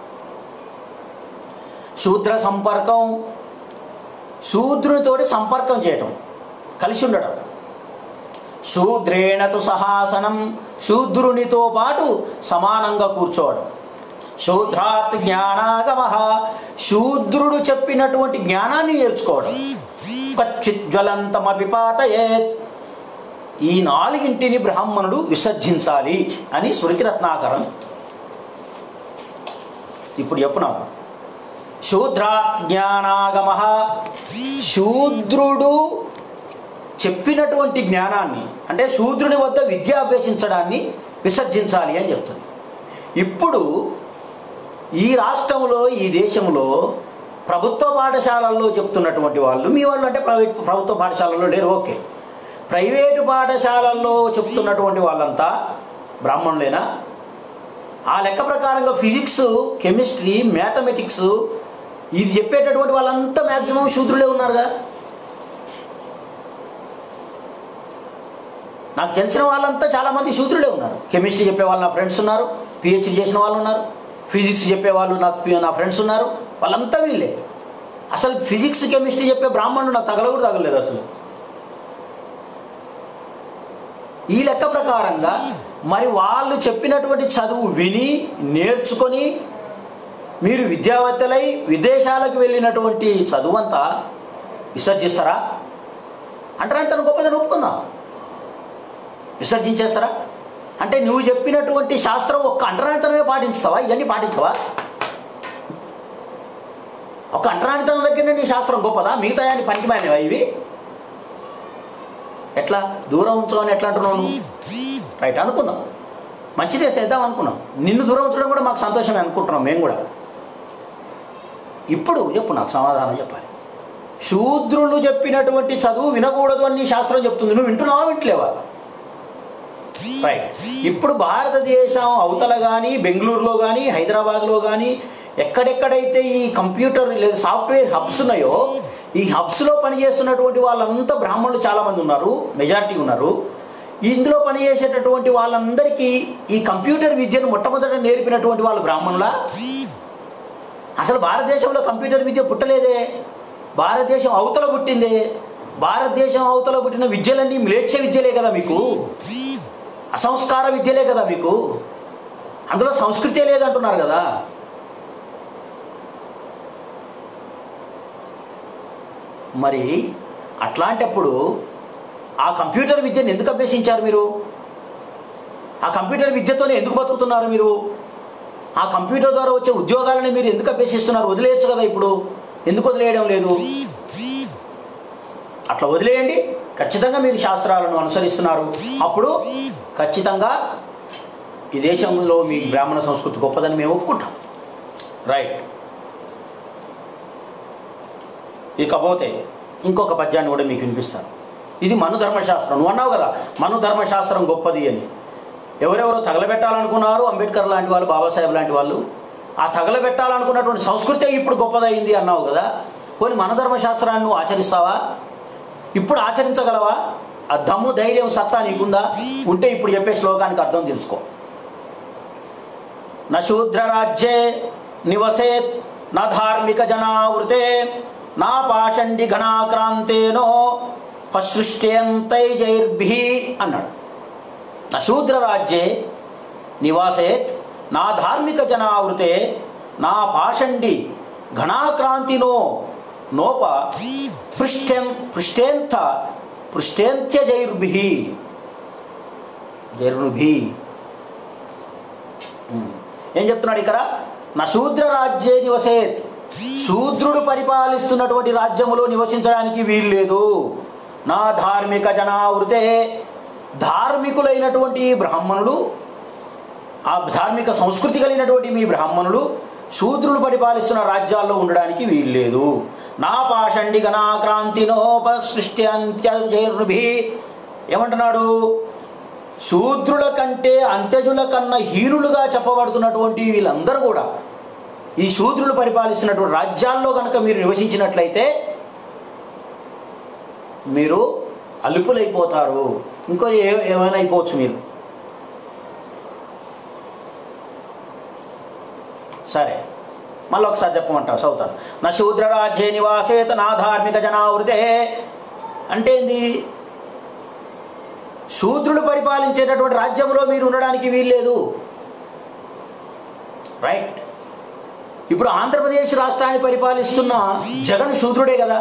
శూద్ర సంపర్కం శూద్రునితోటి సంపర్కం చేయటం, కలిసి ఉండడం. శూద్రేణతు సహాసనం శూద్రునితో పాటు సమానంగా కూర్చోవడం. శూద్రాత్ జ్ఞానాగమః శూద్రుడు చెప్పినటువంటి జ్ఞానాన్ని నేర్చుకోవడం. కచ్చిత్ జ్వలంతమపి పాతయేత్ ఈ 4 బ్రాహ్మణుడు విసర్జించాలి అని స్మృతి రత్నాకరం. ఇప్పుడు చెప్పు నాకు. శూద్రాత్ జ్ఞానాగమః శూద్రుడు చెప్పినటువంటి జ్ఞానాన్ని అంటే శూద్రుని వద్ద విద్య అభ్యసించడాన్ని విసర్జించాలి అని చెప్తుంది. ఇప్పుడు ఈ రాష్ట్రంలో ఈ దేశంలో ప్రభుత్వ పాఠశాలల్లో చెప్తున్నటువంటి వాళ్ళు, మీ వాళ్ళు అంటే ప్రభుత్వ పాఠశాలల్లో లేరు, ఓకే. ప్రైవేటు పాఠశాలల్లో చెప్తున్నటువంటి వాళ్ళంతా బ్రాహ్మణులేనా? ఆ లెక్క ప్రకారంగా ఫిజిక్స్, కెమిస్ట్రీ, మ్యాథమెటిక్స్ ఇది చెప్పేటటువంటి వాళ్ళంతా మ్యాక్సిమం శూద్రులే ఉన్నారుగా. నాకు తెలిసిన వాళ్ళంతా చాలామంది శూద్రులే ఉన్నారు. కెమిస్ట్రీ చెప్పే వాళ్ళు నా ఫ్రెండ్స్ ఉన్నారు, పిహెచ్డి చేసిన వాళ్ళు ఉన్నారు, ఫిజిక్స్ చెప్పేవాళ్ళు నా ఫ్రెండ్స్ ఉన్నారు, వాళ్ళంతా వీళ్ళే. అసలు ఫిజిక్స్ కెమిస్ట్రీ చెప్పే బ్రాహ్మణుడు నాకు కూడా తగలేదు అసలు. ఈ లెక్క ప్రకారంగా మరి వాళ్ళు చెప్పినటువంటి చదువు విని నేర్చుకొని మీరు విద్యావేత్తలై విదేశాలకు వెళ్ళినటువంటి చదువంతా విసర్జిస్తారా? అంటారా? తను గొప్పదని ఒప్పుకుందాం, విసర్జించేస్తారా? అంటే నువ్వు చెప్పినటువంటి శాస్త్రం ఒక్క అంటరానితనమే పాటించుతావా? ఇవన్నీ పాటించవా? ఒక అంటరానితనం దగ్గరనే నీ శాస్త్రం గొప్పదా? మిగతా అని పనికిమాలినవా ఇవి? ఎట్లా దూరం ఉంచమని ఎట్లా అంటున్నావు? రైట్ అనుకుందాం, మంచిదే చేద్దాం అనుకున్నాం. నిన్ను దూరం ఉంచడం కూడా మాకు సంతోషమే అనుకుంటున్నాం మేము కూడా. ఇప్పుడు చెప్పు, నాకు సమాధానం చెప్పాలి. శూద్రులు చెప్పినటువంటి చదువు వినకూడదు అని నీ శాస్త్రం చెప్తుంది, నువ్వు వింటున్నావా వింటలేవా? రైట్. ఇప్పుడు భారతదేశం అవతల కానీ, బెంగళూరులో కానీ, హైదరాబాద్లో కానీ ఎక్కడెక్కడైతే ఈ కంప్యూటర్ లేదా సాఫ్ట్వేర్ హబ్స్ ఉన్నాయో ఈ హబ్స్లో పనిచేస్తున్నటువంటి వాళ్ళంతా బ్రాహ్మణులు చాలామంది ఉన్నారు, మెజారిటీ ఉన్నారు. ఇందులో పనిచేసేటటువంటి వాళ్ళందరికీ ఈ కంప్యూటర్ విద్యను మొట్టమొదట నేర్పినటువంటి వాళ్ళు బ్రాహ్మణులా? అసలు భారతదేశంలో కంప్యూటర్ విద్య పుట్టలేదే, భారతదేశం అవతల పుట్టిందే. భారతదేశం అవతల పుట్టిన విద్యలన్నీ మ్లేచ్ఛ విద్యలే కదా మీకు, అసంస్కార విద్యలే కదా మీకు, అందులో సంస్కృతే లేదంటున్నారు కదా. మరి అట్లాంటప్పుడు ఆ కంప్యూటర్ విద్యను ఎందుకు అభ్యసించారు మీరు? ఆ కంప్యూటర్ విద్యతోనే ఎందుకు బతుకుతున్నారు మీరు? ఆ కంప్యూటర్ ద్వారా వచ్చే ఉద్యోగాలని మీరు ఎందుకు అభ్యసిస్తున్నారు? వదిలేయచ్చు కదా. ఇప్పుడు ఎందుకు వదిలేయడం లేదు? అట్లా వదిలేయండి. ఖచ్చితంగా మీరు శాస్త్రాలను అనుసరిస్తున్నారు, అప్పుడు ఖచ్చితంగా ఈ దేశంలో మీ బ్రాహ్మణ సంస్కృతి గొప్పదని మేము ఒప్పుకుంటాం. రైట్. ఇకపోతే ఇంకొక పద్యాన్ని కూడా మీకు వినిపిస్తాను. ఇది మనుధర్మశాస్త్రం. నువ్వు అన్నావు కదా మనుధర్మశాస్త్రం గొప్పది అని. ఎవరెవరో తగలబెట్టాలనుకున్నారు, అంబేద్కర్ లాంటి వాళ్ళు, బాబాసాహెబ్ లాంటి వాళ్ళు. ఆ తగలబెట్టాలనుకున్నటువంటి సంస్కృతే ఇప్పుడు గొప్పదైంది అన్నావు కదా. పోనీ మనధర్మశాస్త్రాన్ని నువ్వు ఆచరిస్తావా? ఇప్పుడు ఆచరించగలవా? ఆ దమ్ము ధైర్యం సత్తా నీకుందా? ఉంటే ఇప్పుడు చెప్పే శ్లోకానికి అర్థం తెలుసుకో. న శూద్ర రాజ్యే నివసేత్ న ధార్మిక జనావృతే నా పాషండి ఘనాక్రాంతేనో పసృష్టేంతైజైర్భి అన్నాడు. న శూద్ర రాజ్యే నివాసేత్ నా ధార్మిక జనావృతే నా పాషండి ఘనాక్రాంతినో నోప పృష్టేంత్యజైర్భి జైర్నుభి. ఏం చెప్తున్నాడు ఇక్కడ? నా శూద్ర రాజ్యే నివసేత్, శూద్రుడు పరిపాలిస్తున్నటువంటి రాజ్యములో నివసించడానికి వీలు లేదు. నా ధార్మిక జనావృతే, ధార్మికులైనటువంటి బ్రాహ్మణులు, ఆ ధార్మిక సంస్కృతి కలిగినటువంటి మీ బ్రాహ్మణులు శూద్రులు పరిపాలిస్తున్న రాజ్యాల్లో ఉండడానికి వీలు లేదు. నా పాషండి ఘనాక్రాంతినోపసృష్ట్యంత్యజైర్నుభి. ఏమంటున్నాడు? శూద్రుల కంటే అంత్యజుల కన్నా హీనులుగా చెప్పబడుతున్నటువంటి వీళ్ళందరూ కూడా ఈ శూద్రులు పరిపాలిస్తున్నటువంటి రాజ్యాల్లో కనుక మీరు నివసించినట్లయితే మీరు అలుపులైపోతారు. ఇంకో ఏమైనా అయిపోవచ్చు మీరు. సరే, మళ్ళీ ఒకసారి చెప్పమంటారు, చదువుతాను. నా శూద్ర రాజ్యే నివాసేత నా ధార్మిక జనావృతే అంటే ఏంది? శూద్రులు పరిపాలించేటటువంటి రాజ్యంలో మీరు ఉండడానికి వీల్లేదు. రైట్. ఇప్పుడు ఆంధ్రప్రదేశ్ రాష్ట్రాన్ని పరిపాలిస్తున్న జగన్ శూద్రుడే కదా,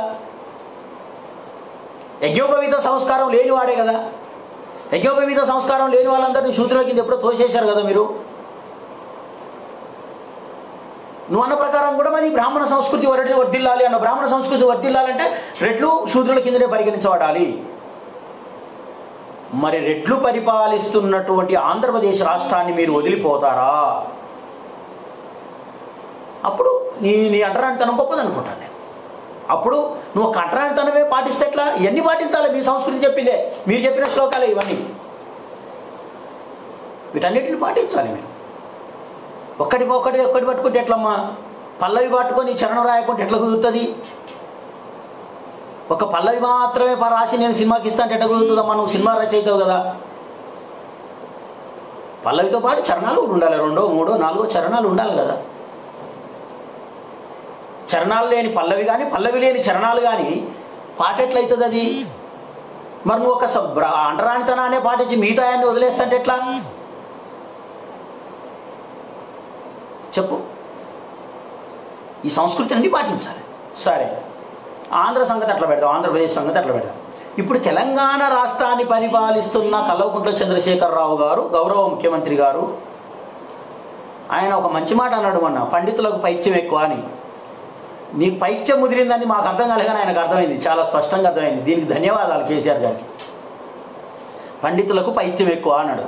యజ్ఞోపవీత సంస్కారం లేనివాడే కదా. యజ్ఞోపవీత సంస్కారం లేని వాళ్ళందరినీ శూద్రుల కింద ఎప్పుడో తోసేశారు కదా మీరు. నువ్వు అన్న ప్రకారం కూడా మరి బ్రాహ్మణ సంస్కృతి వర్ధిల్లాలి అన్న. బ్రాహ్మణ సంస్కృతి వర్ధిల్లాలంటే రెట్లు శూద్రుల కిందనే పరిగణించబడాలి. మరి రెట్లు పరిపాలిస్తున్నటువంటి ఆంధ్రప్రదేశ్ రాష్ట్రాన్ని మీరు వదిలిపోతారా? అప్పుడు నీ అంటరానితనం గొప్పదనుకుంటాను నేను. అప్పుడు నువ్వు ఒక అంటరానితనమే పాటిస్తే ఎట్లా? ఇవన్నీ పాటించాలి. మీ సంస్కృతి చెప్పిందే, మీరు చెప్పిన శ్లోకాలే ఇవన్నీ. వీటన్నిటిని పాటించాలి మీరు. ఒక్కటి పట్టుకుంటే ఎట్లమ్మా? పల్లవి పట్టుకొని చరణం రాయకుంటే ఎట్లా కుదురుతుంది? ఒక పల్లవి మాత్రమే రాసి నేను సినిమాకి ఇస్తా అంటే ఎట్లా కుదురుతుందమ్మా? నువ్వు సినిమా రచయితావు కదా. పల్లవితో పాటు చరణాలు కూడా ఉండాలి. 2, 3, 4 చరణాలు ఉండాలి కదా. చరణాలు లేని పల్లవి కానీ, పల్లవి లేని చరణాలు కానీ పాట ఎట్లయితుంది అది? మరి నువ్వు ఒక అంటరానితనాన్ని పాటించి మిగతాయాన్ని వదిలేస్తుంటే ఎట్లా చెప్పు? ఈ సంస్కృతి అన్ని పాటించాలి. సరే, ఆంధ్ర సంగతి అట్లా పెడతాం, ఆంధ్రప్రదేశ్ సంగతి అట్లా పెడతాం. ఇప్పుడు తెలంగాణ రాష్ట్రాన్ని పరిపాలిస్తున్న కల్వకుంట్ల చంద్రశేఖరరావు గారు, గౌరవ ముఖ్యమంత్రి గారు, ఆయన ఒక మంచి మాట అన్నాడు మొన్న, పండితులకు పైత్యం ఎక్కువ అని. నీకు పైత్యం ముదిరిందని మాకు అర్థం కాలే కానీ ఆయనకు అర్థమైంది, చాలా స్పష్టంగా అర్థమైంది. దీనికి ధన్యవాదాలు కేసీఆర్ గారికి. పండితులకు పైత్యం ఎక్కువ అన్నాడు.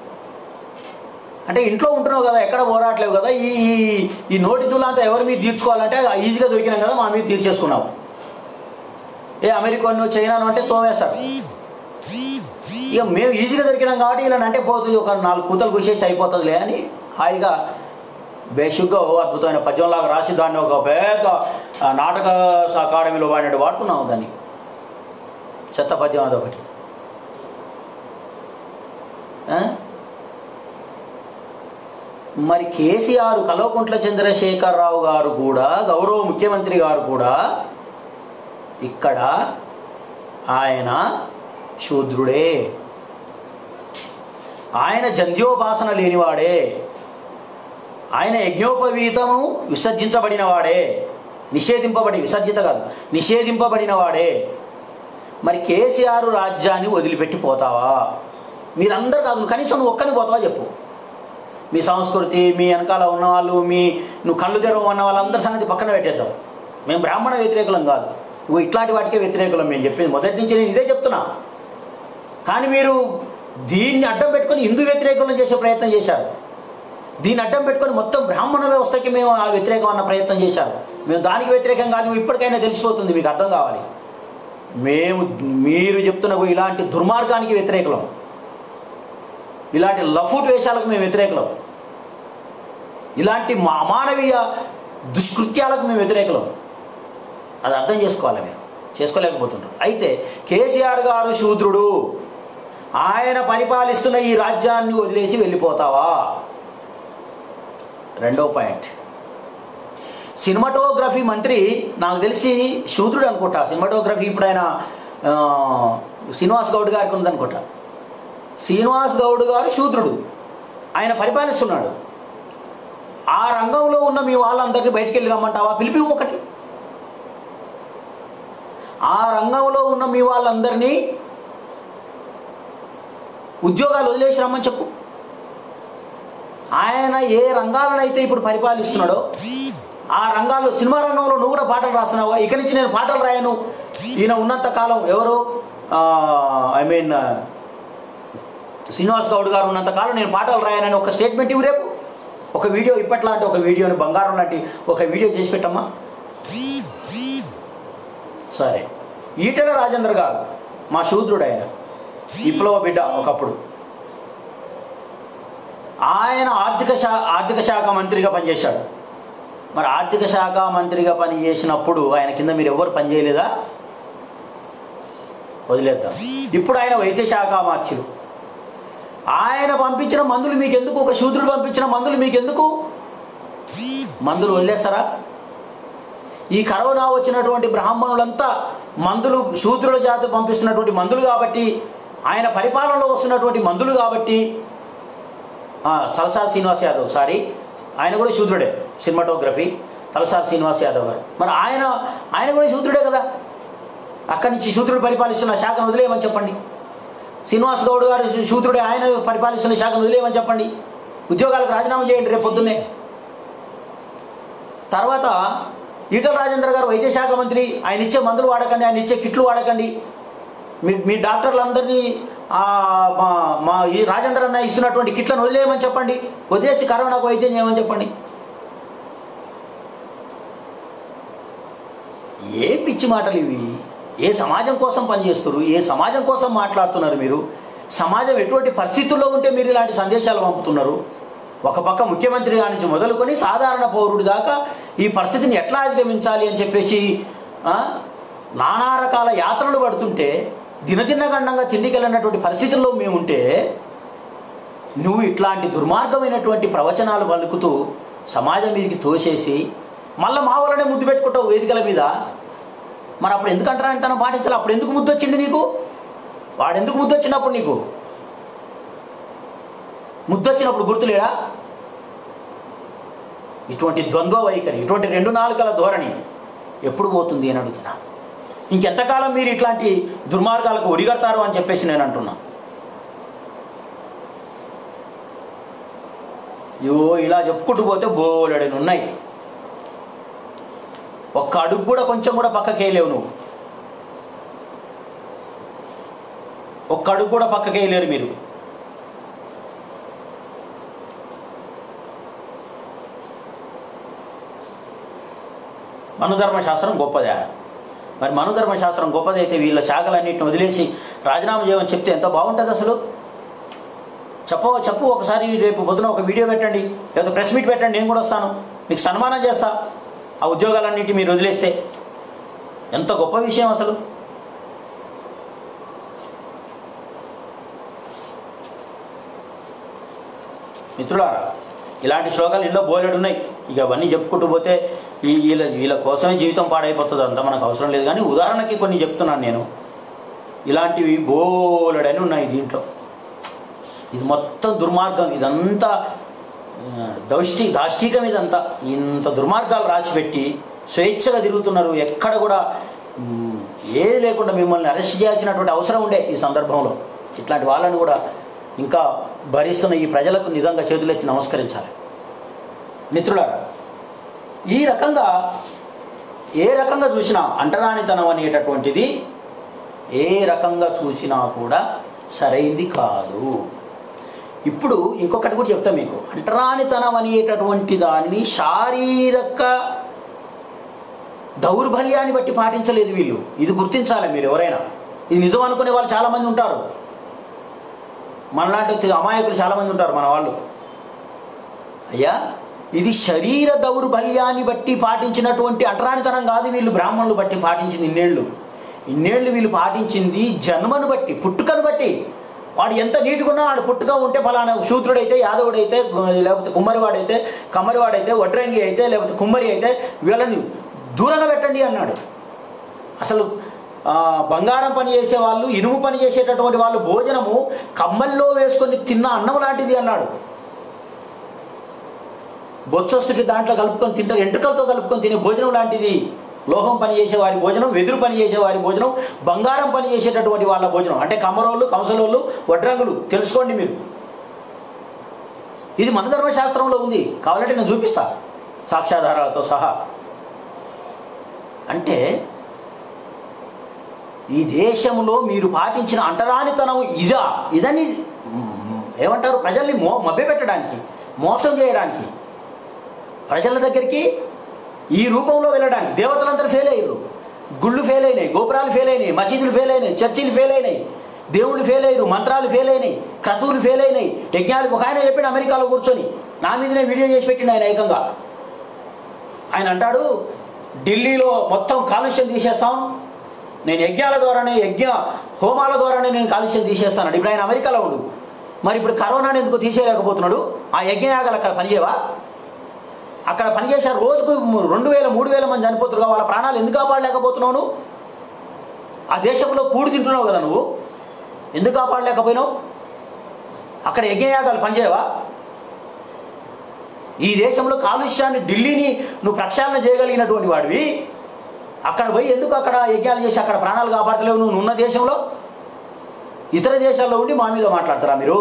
అంటే ఇంట్లో ఉంటున్నావు కదా, ఎక్కడ పోరాట్లేవు కదా, ఈ నోటి దులంతా ఎవరి మీద తీర్చుకోవాలంటే ఈజీగా దొరికినాం కదా, మా మీద తీర్చేసుకున్నావు. అమెరికాను చైనాను అంటే తోమేస్తారు. ఇక మేము ఈజీగా దొరికినాం కాబట్టి ఇలా అంటే పోతుంది, ఒక 4 కూతలు కూసేస్తే అయిపోతుందిలే అని హాయిగా బేసిక్గా అద్భుతమైన పద్యంలాగా రాసి దాన్ని ఒక పెద్ద నాటక అకాడమీలో వాడినట్టు వాడుతున్నాము దాన్ని. చెత్త పద్యం అదొకటి. మరి కేసీఆర్, కల్వకుంట్ల చంద్రశేఖరరావు గారు కూడా, గౌరవ ముఖ్యమంత్రి గారు కూడా ఇక్కడ ఆయన శూద్రుడే, ఆయన జంధ్యోపాసన లేనివాడే, ఆయన యజ్ఞోపవీతము విసర్జించబడినవాడే, విసర్జిత కాదు, నిషేధింపబడినవాడే. మరి కేసీఆర్ రాజ్యాన్ని వదిలిపెట్టిపోతావా? మీరందరూ కాదు, కనీసం నువ్వు ఒక్కని పోతావా చెప్పు. మీ సంస్కృతి, మీ వెనకాల ఉన్నవాళ్ళు, నువ్వు కళ్ళు తెరవ ఉన్న వాళ్ళందరి సంగతి పక్కన పెట్టేద్దాం. మేము బ్రాహ్మణ వ్యతిరేకులం కాదు, ఇట్లాంటి వాటికే వ్యతిరేకులం మేము చెప్పింది మొదటి నుంచి నేను ఇదే చెప్తున్నా. కానీ మీరు దీన్ని అడ్డం పెట్టుకొని హిందూ వ్యతిరేకులను చేసే ప్రయత్నం చేశారు. దీన్ని అడ్డం పెట్టుకొని మొత్తం బ్రాహ్మణ వ్యవస్థకి మేము ఆ వ్యతిరేకం అన్న ప్రయత్నం చేశారు. మేము దానికి వ్యతిరేకం కాదు, ఇప్పటికైనా తెలిసిపోతుంది, మీకు అర్థం కావాలి. మీరు చెప్తున్న ఇలాంటి దుర్మార్గానికి వ్యతిరేకులం, ఇలాంటి లఫూట్ వేషాలకు మేము వ్యతిరేకులం, ఇలాంటి అమానవీయ దుష్కృత్యాలకు మేము వ్యతిరేకులం. అది అర్థం చేసుకోవాలి, మీరు చేసుకోలేకపోతున్నారు. అయితే కేసీఆర్ గారు శూద్రుడు, ఆయన పరిపాలిస్తున్న ఈ రాజ్యాన్ని వదిలేసి వెళ్ళిపోతావా? రెండో పాయింట్, సినిమాటోగ్రఫీ మంత్రి నాకు తెలిసి శూద్రుడు అనుకుంటా. సినిమాటోగ్రఫీ ఇప్పుడు ఆయన శ్రీనివాస్ గౌడ్ గారికి ఉందనుకుంటా. శ్రీనివాస్ గౌడ్ గారు శూద్రుడు, ఆయన పరిపాలిస్తున్నాడు. ఆ రంగంలో ఉన్న మీ వాళ్ళందరినీ బయటికి వెళ్ళి రమ్మంటావా? పిలిపి ఒకటి. ఆ రంగంలో ఉన్న మీ వాళ్ళందరినీ ఉద్యోగాలు వదిలేసి రమ్మని చెప్పు. ఆయన ఏ రంగాలనైతే ఇప్పుడు పరిపాలిస్తున్నాడో ఆ రంగాల్లో, సినిమా రంగంలో నువ్వు కూడా పాటలు రాస్తున్నావా? ఇక నుంచి నేను పాటలు రాయను, ఈయన ఉన్నంత కాలం, ఎవరు శ్రీనివాస్ గౌడ్ గారు ఉన్నంత కాలం నేను పాటలు రాయనని ఒక స్టేట్మెంట్ ఇవ్వు. రేపు ఒక వీడియో, ఇప్పట్లాంటి ఒక వీడియోని, బంగారం లాంటి ఒక వీడియో చేసి పెట్టమ్మా. సరే, ఈటెల రాజేందర్ గారు మా శూద్రుడు, ఆయన విప్లవ బిడ్డ ఒకప్పుడు. ఆయన ఆర్థిక శాఖ మంత్రిగా పనిచేశాడు. మరి ఆర్థిక శాఖ మంత్రిగా పనిచేసినప్పుడు ఆయన కింద మీరు ఎవరు పనిచేయలేదా? వదిలేద్దాం. ఇప్పుడు ఆయన వైద్య శాఖ మార్చులు. ఆయన పంపించిన మందులు మీకెందుకు? ఒక శూద్రుడు పంపించిన మందులు మీకెందుకు? మందులు వదిలేస్తారా? ఈ కరోనా వచ్చినటువంటి బ్రాహ్మణులంతా మందులు, శూద్రుల జాతి పంపిస్తున్నటువంటి మందులు కాబట్టి, ఆయన పరిపాలనలో వస్తున్నటువంటి మందులు కాబట్టి. తలసాని శ్రీనివాస్ యాదవ్, ఆయన కూడా శూద్రుడే, సినిమాటోగ్రఫీ తలసాని శ్రీనివాస్ యాదవ్ గారు. మరి ఆయన కూడా శూద్రుడే కదా. అక్కడి నుంచి శూద్రుడు పరిపాలిస్తున్న శాఖను వదిలేయమని చెప్పండి. శ్రీనివాస్ గౌడ్ గారు శూద్రుడే, ఆయన పరిపాలిస్తున్న శాఖను వదిలేయమని చెప్పండి. ఉద్యోగాలకు రాజీనామా చేయండి రేపు పొద్దున్నే. తర్వాత ఈటెల రాజేందర్ గారు వైద్య శాఖ మంత్రి, ఆయన ఇచ్చే మందులు వాడకండి, ఆయన ఇచ్చే కిట్లు వాడకండి. మీ డాక్టర్లందరినీ మా ఈ రాజేందర్ అన్న ఇస్తున్నటువంటి కిట్లను వదిలేయమని చెప్పండి. వదిలేసి కరోనాకు వైద్యం చేయమని చెప్పండి. ఏ పిచ్చి మాటలు ఇవి? ఏ సమాజం కోసం పనిచేస్తున్నారు? ఏ సమాజం కోసం మాట్లాడుతున్నారు మీరు? సమాజం ఎటువంటి పరిస్థితుల్లో ఉంటే మీరు ఇలాంటి సందేశాలు పంపుతున్నారు? ఒక పక్క ముఖ్యమంత్రి గారి నుంచి మొదలుకొని సాధారణ పౌరుడి దాకా ఈ పరిస్థితిని ఎట్లా అధిగమించాలి అని చెప్పేసి నానా రకాల యాత్రలు పడుతుంటే, దినదినగండంగా తిండికెళ్ళినటువంటి పరిస్థితుల్లో మేము ఉంటే, నువ్వు ఇట్లాంటి దుర్మార్గమైనటువంటి ప్రవచనాలు పలుకుతూ సమాజం మీదకి తోసేసి మళ్ళీ మా వాళ్ళనే ముద్దు పెట్టుకుంటావు వేదికల మీద. మరి అప్పుడు ఎందుకంటారని తను పాటించాలి? అప్పుడు ఎందుకు ముద్దు వచ్చింది నీకు? వాడెందుకు ముద్దు వచ్చినప్పుడు నీకు? ముద్దు వచ్చినప్పుడు గుర్తులేడా? ఇటువంటి ద్వంద్వ వైఖరి, ఇటువంటి రెండు నాలుకల ధోరణి ఎప్పుడు పోతుంది అని అడుగుతున్నా. ఇంకెంతకాలం మీరు ఇట్లాంటి దుర్మార్గాలకు ఒడిగడతారు అని చెప్పేసి నేను అంటున్నా. ఇలా చెప్పుకుంటూ పోతే బోలెడని ఉన్నాయి. ఒక్క అడుగు కూడా కొంచెం కూడా పక్కకేయలేవు నువ్వు. ఒక్క అడుగు కూడా పక్కకేయలేరు మీరు. మనుధర్మశాస్త్రం గొప్పదా? మరి మనుధర్మశాస్త్రం గొప్పదైతే వీళ్ళ శాఖలన్నింటిని వదిలేసి రాజీనామా చేయమని చెప్తే ఎంత బాగుంటుంది అసలు? చెప్పు ఒకసారి. రేపు పొద్దున ఒక వీడియో పెట్టండి, లేదా ప్రెస్ మీట్ పెట్టండి, నేను కూడా వస్తాను, మీకు సన్మానం చేస్తా. ఆ ఉద్యోగాలన్నింటినీ మీరు వదిలేస్తే ఎంత గొప్ప విషయం అసలు. మిత్రులారా, ఇలాంటి శ్లోకాలు ఎన్నో బోలెడు ఉన్నాయి. ఇక అవన్నీ చెప్పుకుంటూ పోతే వీళ్ళ కోసమే జీవితం పాడైపోతుంది. అంతా మనకు అవసరం లేదు. కానీ ఉదాహరణకి కొన్ని చెప్తున్నాను నేను. ఇలాంటివి బోలెడని ఉన్నాయి దీంట్లో. ఇది మొత్తం దుర్మార్గం, ఇదంతా దాష్టికం. ఇదంతా ఇంత దుర్మార్గాలు రాసిపెట్టి స్వేచ్ఛగా తిరుగుతున్నారు. ఎక్కడ కూడా ఏది లేకుండా మిమ్మల్ని అరెస్ట్ చేయాల్సినటువంటి అవసరం ఉండే ఈ సందర్భంలో. ఇట్లాంటి వాళ్ళని కూడా ఇంకా భరిస్తున్న ఈ ప్రజలకు నిజంగా చేతులెత్తి నమస్కరించాలి. మిత్రులారా, ఈ రకంగా ఏ రకంగా చూసినా అంటరానితనం అనేటటువంటిది ఏ రకంగా చూసినా కూడా సరైంది కాదు. ఇప్పుడు ఇంకొకటి కూడా చెప్తా మీకు. అంటరానితనం అనేటటువంటి దానిని శారీరక దౌర్బల్యాన్ని బట్టి పాటించలేదు వీళ్ళు. ఇది గుర్తించాలి మీరు ఎవరైనా. ఇది నిజం అనుకునే వాళ్ళు చాలామంది ఉంటారు, మనలాంటి అమాయకులు చాలామంది ఉంటారు మన వాళ్ళు. అయ్యా, ఇది శరీర దౌర్బల్యాన్ని బట్టి పాటించినటువంటి అంటరానితనం కాదు. వీళ్ళు బ్రాహ్మణులు బట్టి పాటించింది ఇన్నేళ్ళు వీళ్ళు పాటించింది జన్మను బట్టి, పుట్టుకను బట్టి. వాడు ఎంత నీటుకున్నా వాడు పుట్టుక ఉంటే ఫలానా శూద్రుడైతే, యాదవుడైతే, లేకపోతే కుమ్మరివాడైతే, కమ్మరివాడైతే, వడ్రంగి అయితే, లేకపోతే కుమ్మరి అయితే వీళ్ళని దూరంగా పెట్టండి అన్నాడు. అసలు బంగారం పని చేసేవాళ్ళు, ఇనుము పని చేసేటటువంటి వాళ్ళు భోజనము కమ్మల్లో వేసుకొని తిన్న అన్నం లాంటిది అన్నాడు. బొచ్చొస్తుకి దాంట్లో కలుపుకొని తింటారు, ఎంట్రుకలతో కలుపుకొని తినే భోజనం లాంటిది లోహం పని చేసేవారి భోజనం, వెదురు పని చేసేవారి భోజనం, బంగారం పని చేసేటటువంటి వాళ్ళ భోజనం. అంటే కమ్మరోళ్ళు, కంసలోళ్ళు, వడ్రంగులు. తెలుసుకోండి మీరు. ఇది మన ధర్మశాస్త్రంలో ఉంది. కావాలంటే నేను చూపిస్తా సాక్ష్యాధారాలతో సహా. అంటే ఈ దేశంలో మీరు పాటించిన అంటరానితనం ఇదని ఏమంటారు, ప్రజల్ని మభ్యపెట్టడానికి, మోసం చేయడానికి, ప్రజల దగ్గరికి ఈ రూపంలో వెళ్ళడానికి. దేవతలందరూ ఫెయిల్ అయ్యారు, గుళ్ళు ఫెయిల్ అయినాయి, గోపురాలు ఫెయిల్ అయినాయి, మసీదులు ఫెయిల్ అయినాయి, చర్చిలు ఫెయిల్ అయినాయి, దేవుళ్ళు ఫెయిల్ అయ్యారు, మంత్రాలు ఫెయిల్ అయినాయి, క్రతువులు ఫెయిల్ అయినాయి, యజ్ఞాలు. ఒక ఆయన చెప్పాడు అమెరికాలో కూర్చొని, నా మీదనే వీడియో చేసి పెట్టిండు ఆయన ఏకంగా. ఆయన అంటాడు, ఢిల్లీలో మొత్తం కాలుష్యం తీసేస్తాం, నేను యజ్ఞాల ద్వారానే, హోమాల ద్వారానే నేను కాలుష్యం తీసేస్తాను. ఇప్పుడు ఆయన అమెరికాలో ఉండు. మరి ఇప్పుడు కరోనాని ఎందుకు తీసేయలేకపోతున్నాడు? ఆ యజ్ఞయాగాలు అక్కడ పనిచేయవా? అక్కడ పనిచేశారు, రోజుకు 2000, 3000 మంది చనిపోతున్నారు. వాళ్ళ ప్రాణాలు ఎందుకు కాపాడలేకపోతున్నావు నువ్వు? ఆ దేశంలో కూడి తింటున్నావు కదా నువ్వు, ఎందుకు కాపాడలేకపోయినావు? అక్కడ యజ్ఞయాగాలు పనిచేయవా? ఈ దేశంలో కాలుష్యాన్ని, ఢిల్లీని నువ్వు ప్రక్షాళన చేయగలిగినటువంటి వాడివి, అక్కడ పోయి ఎందుకు అక్కడ యజ్ఞాలు చేసి అక్కడ ప్రాణాలు కాపాడతలేవు? నువ్వు ఉన్న దేశంలో ఇతర దేశాల్లో ఉండి మా మీద మాట్లాడతారా మీరు?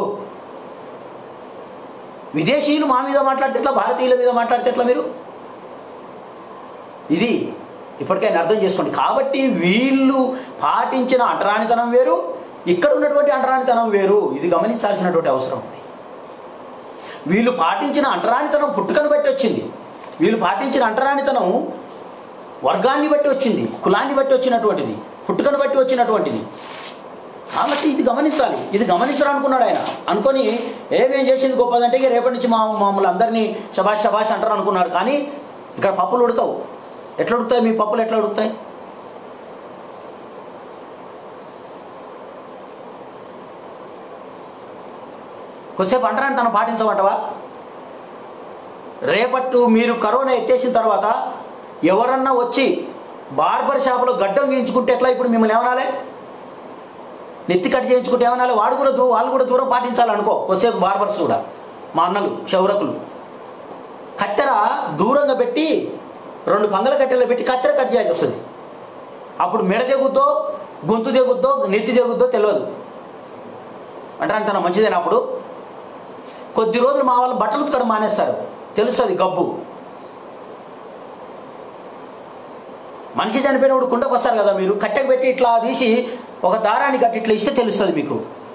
విదేశీయులు మా మీద మాట్లాడితే ఎట్లా, భారతీయుల మీద మాట్లాడితే ఎట్లా మీరు? ఇది ఇప్పటికైనా అర్థం చేసుకోండి. కాబట్టి వీళ్ళు పాటించిన అంటరానితనం వేరు, ఇక్కడ ఉన్నటువంటి అంటరానితనం వేరు. ఇది గమనించాల్సినటువంటి అవసరం ఉంది. వీళ్ళు పాటించిన అంటరానితనం పుట్టుకను బట్టి వచ్చింది. వీళ్ళు పాటించిన అంటరానితనం వర్గాన్ని బట్టి వచ్చింది, కులాన్ని బట్టి వచ్చినటువంటిది, పుట్టుకను బట్టి వచ్చినటువంటిది. కాబట్టి ఇది గమనించాలి. ఇది గమనించాలనుకున్నాడు ఆయన. అనుకొని ఏమేం చేసింది గొప్పదంటే, ఇక రేపటి నుంచి మమ్మల్ని అందరినీ శబాష్ శబాష్ అంటారు అనుకున్నాడు. కానీ ఇక్కడ పప్పులు ఉడకవు. ఎట్లా ఉడుకుతాయి మీ పప్పులు? ఎట్లా ఉడుకుతాయి? కొద్దిసేపు అంటారని తను పాటించమంటవా? రేపట్టు మీరు కరోనా ఎత్తేసిన తర్వాత ఎవరన్నా వచ్చి బార్బర్ షాపులో గడ్డం గీయించుకుంటే ఎట్లా? ఇప్పుడు మిమ్మల్ని ఏమనాలి? నెత్తి కట్ చేయించుకుంటే ఏమనాలి? వాళ్ళు కూడా దూరం పాటించాలనుకో. కొద్దిసేపు బార్బర్స్ కూడా, మా అన్నలు క్షౌరకులు, కత్తెర దూరంగా పెట్టి 2 పంగల కట్టెలు పెట్టి కత్తెర కట్ చేయాల్సి వస్తుంది. అప్పుడు మెడ దిగుద్దో, గొంతు దిగుద్దో, నెత్తి దిగుద్దో తెలియదు. అంటారు తన మంచిదేనా? అప్పుడు కొద్ది రోజులు మా వాళ్ళు బట్టలు ఉతకడం మానేస్తారు, తెలుస్తుంది గబ్బు. మనిషి చనిపోయినప్పుడు కుండకు వస్తారు కదా, మీరు కట్టెకు పెట్టి ఇట్లా తీసి ఒక దారాన్ని కట్టి ఇట్లా ఇస్తే తెలుస్తుంది మీకు.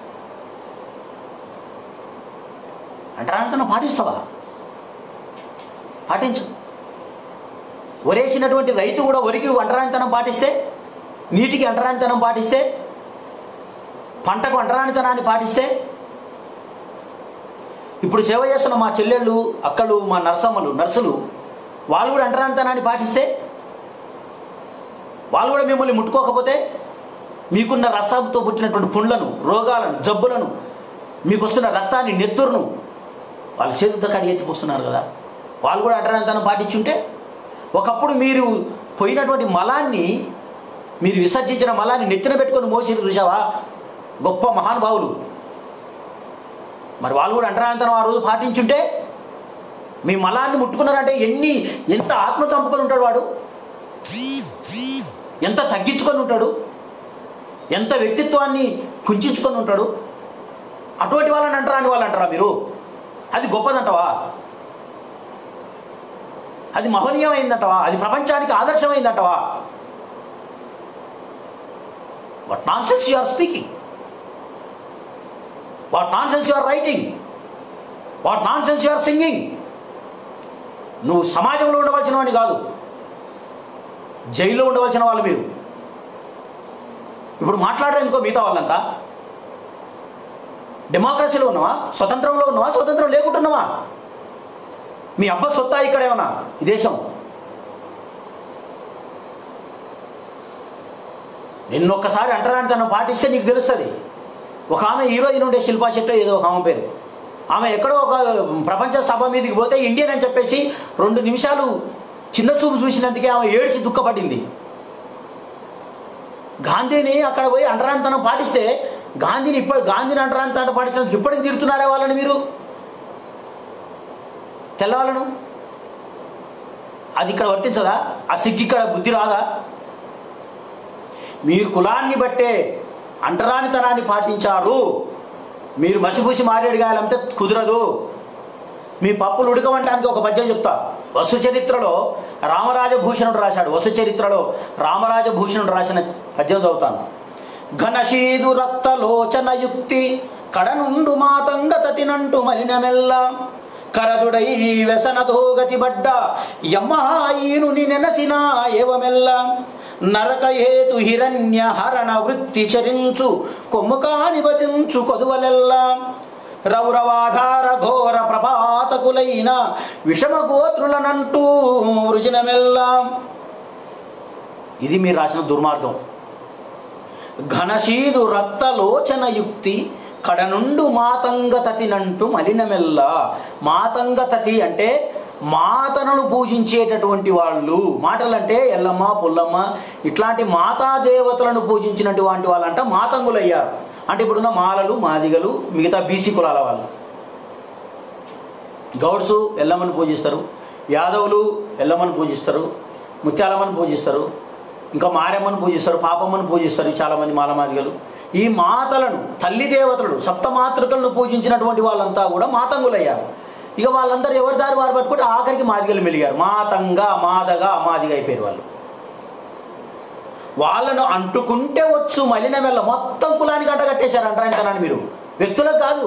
అంటరానితనం పాటిస్తావా? పాటించు. వరేసినటువంటి రైతు కూడా వరికి అంటరానితనం పాటిస్తే, నీటికి అంటరానితనం పాటిస్తే, పంటకు అంటరానితనాన్ని పాటిస్తే, ఇప్పుడు సేవ చేస్తున్న మా చెల్లెళ్ళు, అక్కలు, మా నర్సులు వాళ్ళు కూడా అంటరానితనాన్ని పాటిస్తే, వాళ్ళు కూడా మిమ్మల్ని ముట్టుకోకపోతే, మీకున్న రసంతో పుట్టినటువంటి పుండ్లను, రోగాలను, జబ్బులను, మీకు వస్తున్న రక్తాన్ని, నెత్తురును వాళ్ళు చేతులతో కడిగెత్తిపోస్తున్నారు కదా. వాళ్ళు కూడా అంటరానితనం పాటించుంటే, ఒకప్పుడు మీరు పోయినటువంటి మలాన్ని, మీరు విసర్జించిన మలాన్ని నెత్తిన పెట్టుకొని మోసి చూసావా గొప్ప మహానుభావులు. మరి వాళ్ళు కూడా అంటరానితనం ఆ రోజు పాటించుంటే, మీ మలాన్ని ముట్టుకున్నారంటే ఎంత ఆత్మ చంపుకొని ఉంటాడు వాడు, ఎంత తగ్గించుకొని ఉంటాడు, ఎంత వ్యక్తిత్వాన్ని కుంచుకొని ఉంటాడు. అటువంటి వాళ్ళని అంటారా మీరు? అది గొప్పదంటవా? అది మహనీయమైందంటవా? అది ప్రపంచానికి ఆదర్శమైందంటవా? What nonsense you are speaking, what nonsense you are writing, what nonsense you are singing. నువ్వు సమాజంలో ఉండవలసిన వాడిని కాదు, జైల్లో ఉండవలసిన వాళ్ళు మీరు. ఇప్పుడు మాట్లాడరు ఎందుకో మిగతా వాళ్ళంతా. డెమోక్రసీలో ఉన్నావా? స్వతంత్రంలో ఉన్నావా? స్వతంత్రం లేకుంటున్నావా? మీ అబ్బ సొత్తా ఇక్కడ ఏమన్నా ఈ దేశం? నిన్నొక్కసారి అంటరానితనం పాటిస్తే నీకు తెలుస్తుంది. ఒక ఆమె హీరోయిన్ ఉండే శిల్పా శెట్టి ఏదో ఒక ఆమె పేరు, ఆమె ఎక్కడో ఒక ప్రపంచ సభ మీదకి పోతే ఇండియన్ అని చెప్పేసి 2 నిమిషాలు చిన్న చూపు చూసినందుకే ఆమె ఏడ్చి దుఃఖపడింది. గాంధీని అక్కడ పోయి అంటరానితనం పాటిస్తే గాంధీని అంటరానితనం పాటించడానికి ఇప్పటికి తిడుతున్నారే వాళ్ళని మీరు, తెల్లవాళ్ళను. అది ఇక్కడ వర్తించదా? ఆ సిగ్గు ఇక్కడ బుద్ధి రాదా? మీరు కులాన్ని బట్టే అంటరానితనాన్ని పాటించారు. మీరు మసిపూసి మారేడుగాయాలంటే కుదరదు. మీ పప్పులు ఉడకమంటానికి ఒక పద్యం చెప్తా. వసు చరిత్రలో రామరాజభూషణుడు రాశాడు. వసు చరిత్రలో రామరాజభూషణుడు రాసిన పద్యం చదువుతాను. ఘనశీదు రక్తలోచన యుక్తి కడనుండు మాతంగత తినంటు మలినమెల్ల కరదుడై వ్యసనతోగతి బడ్డ యమ్మాయిను నెనసిన ఏవమెల్ల నరకహేతు హిరణ్య హరణ వృత్తి చరించు కొమ్ముకాని బచించు కొదువలెల్లా రౌరవాధార ఘోర ప్రభాతకులైన విషమగోత్రులనంటూ వృజనమెల్లా. ఇది మీరు రాసిన దుర్మార్గం. ఘనశీదు రక్తలోచన యుక్తి కడనుండు మాతంగతతినంటూ మలినమెల్లా. మాతంగతతి అంటే మాతను పూజించేటటువంటి వాళ్ళు. మాటలంటే ఎల్లమ్మ పుల్లమ్మ ఇట్లాంటి మాతాదేవతలను పూజించినటువంటి వాళ్ళంట మాతంగులయ్యారు. అంటే ఇప్పుడున్న మాలలు మాదిగలు మిగతా బీసీ కులాల వాళ్ళు. గౌడ్సు ఎల్లమ్మను పూజిస్తారు, యాదవులు ఎల్లమ్మను పూజిస్తారు, ముత్యాలమ్మను పూజిస్తారు, ఇంకా మారెమ్మను పూజిస్తారు, పాపమ్మను పూజిస్తారు చాలామంది మాలమాదిగలు. ఈ మాతలను తల్లి దేవతలు సప్తమాతృకలను పూజించినటువంటి వాళ్ళంతా కూడా మాతంగులయ్యారు. ఇక వాళ్ళందరూ ఎవరి దారి వారు పట్టుకుంటే ఆఖరికి మాదిగలు మెలిగారు. మాతంగా మాదగా మాదిగా అయిపోయారు వాళ్ళు. వాళ్ళను అంటుకుంటే వచ్చు మలినమెల్ల. మొత్తం కులానికి అంటగట్టేశారు అంటారంటానని మీరు. వ్యక్తులకు కాదు,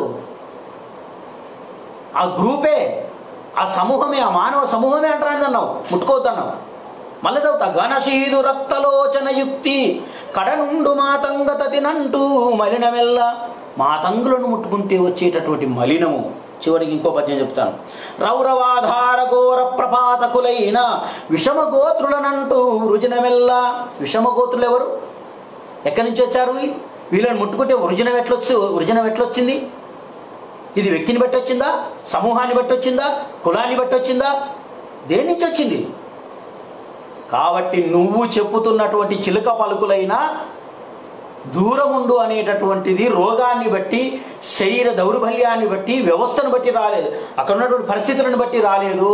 ఆ గ్రూపే, ఆ సమూహమే, ఆ మానవ సమూహమే అంటారన్నావు. ముట్టుకోవద్దన్నావు. మళ్ళీ చదువుతా. ఘనశీదు రక్తలోచన యుక్తి కడనుండు మాతంగతతినంటూ మలినమెల్ల. మాతంగులను ముట్టుకుంటే వచ్చేటటువంటి మలినము. చివరికి ఇంకో పద్యం చెప్తాను. రౌరవాధార ఘోర ప్రపాతకులైన విషమగోత్రులనంటూ వృజనమెల్ల. విషమగోత్రులు ఎవరు? ఎక్కడి నుంచి వచ్చారు? వీళ్ళని ముట్టుకుంటే వృజనం ఎట్లొచ్చింది? ఇది వ్యక్తిని బట్టి వచ్చిందా? సమూహాన్ని బట్టి వచ్చిందా? కులాన్ని బట్టి వచ్చిందా? దేని నుంచి వచ్చింది? కాబట్టి నువ్వు చెప్పుతున్నటువంటి చిలుక పలుకులైనా దూరముండు అనేటటువంటిది రోగాన్ని బట్టి, శరీర దౌర్బల్యాన్ని బట్టి, వ్యవస్థను బట్టి రాలేదు, అక్కడ ఉన్నటువంటి పరిస్థితులను బట్టి రాలేదు.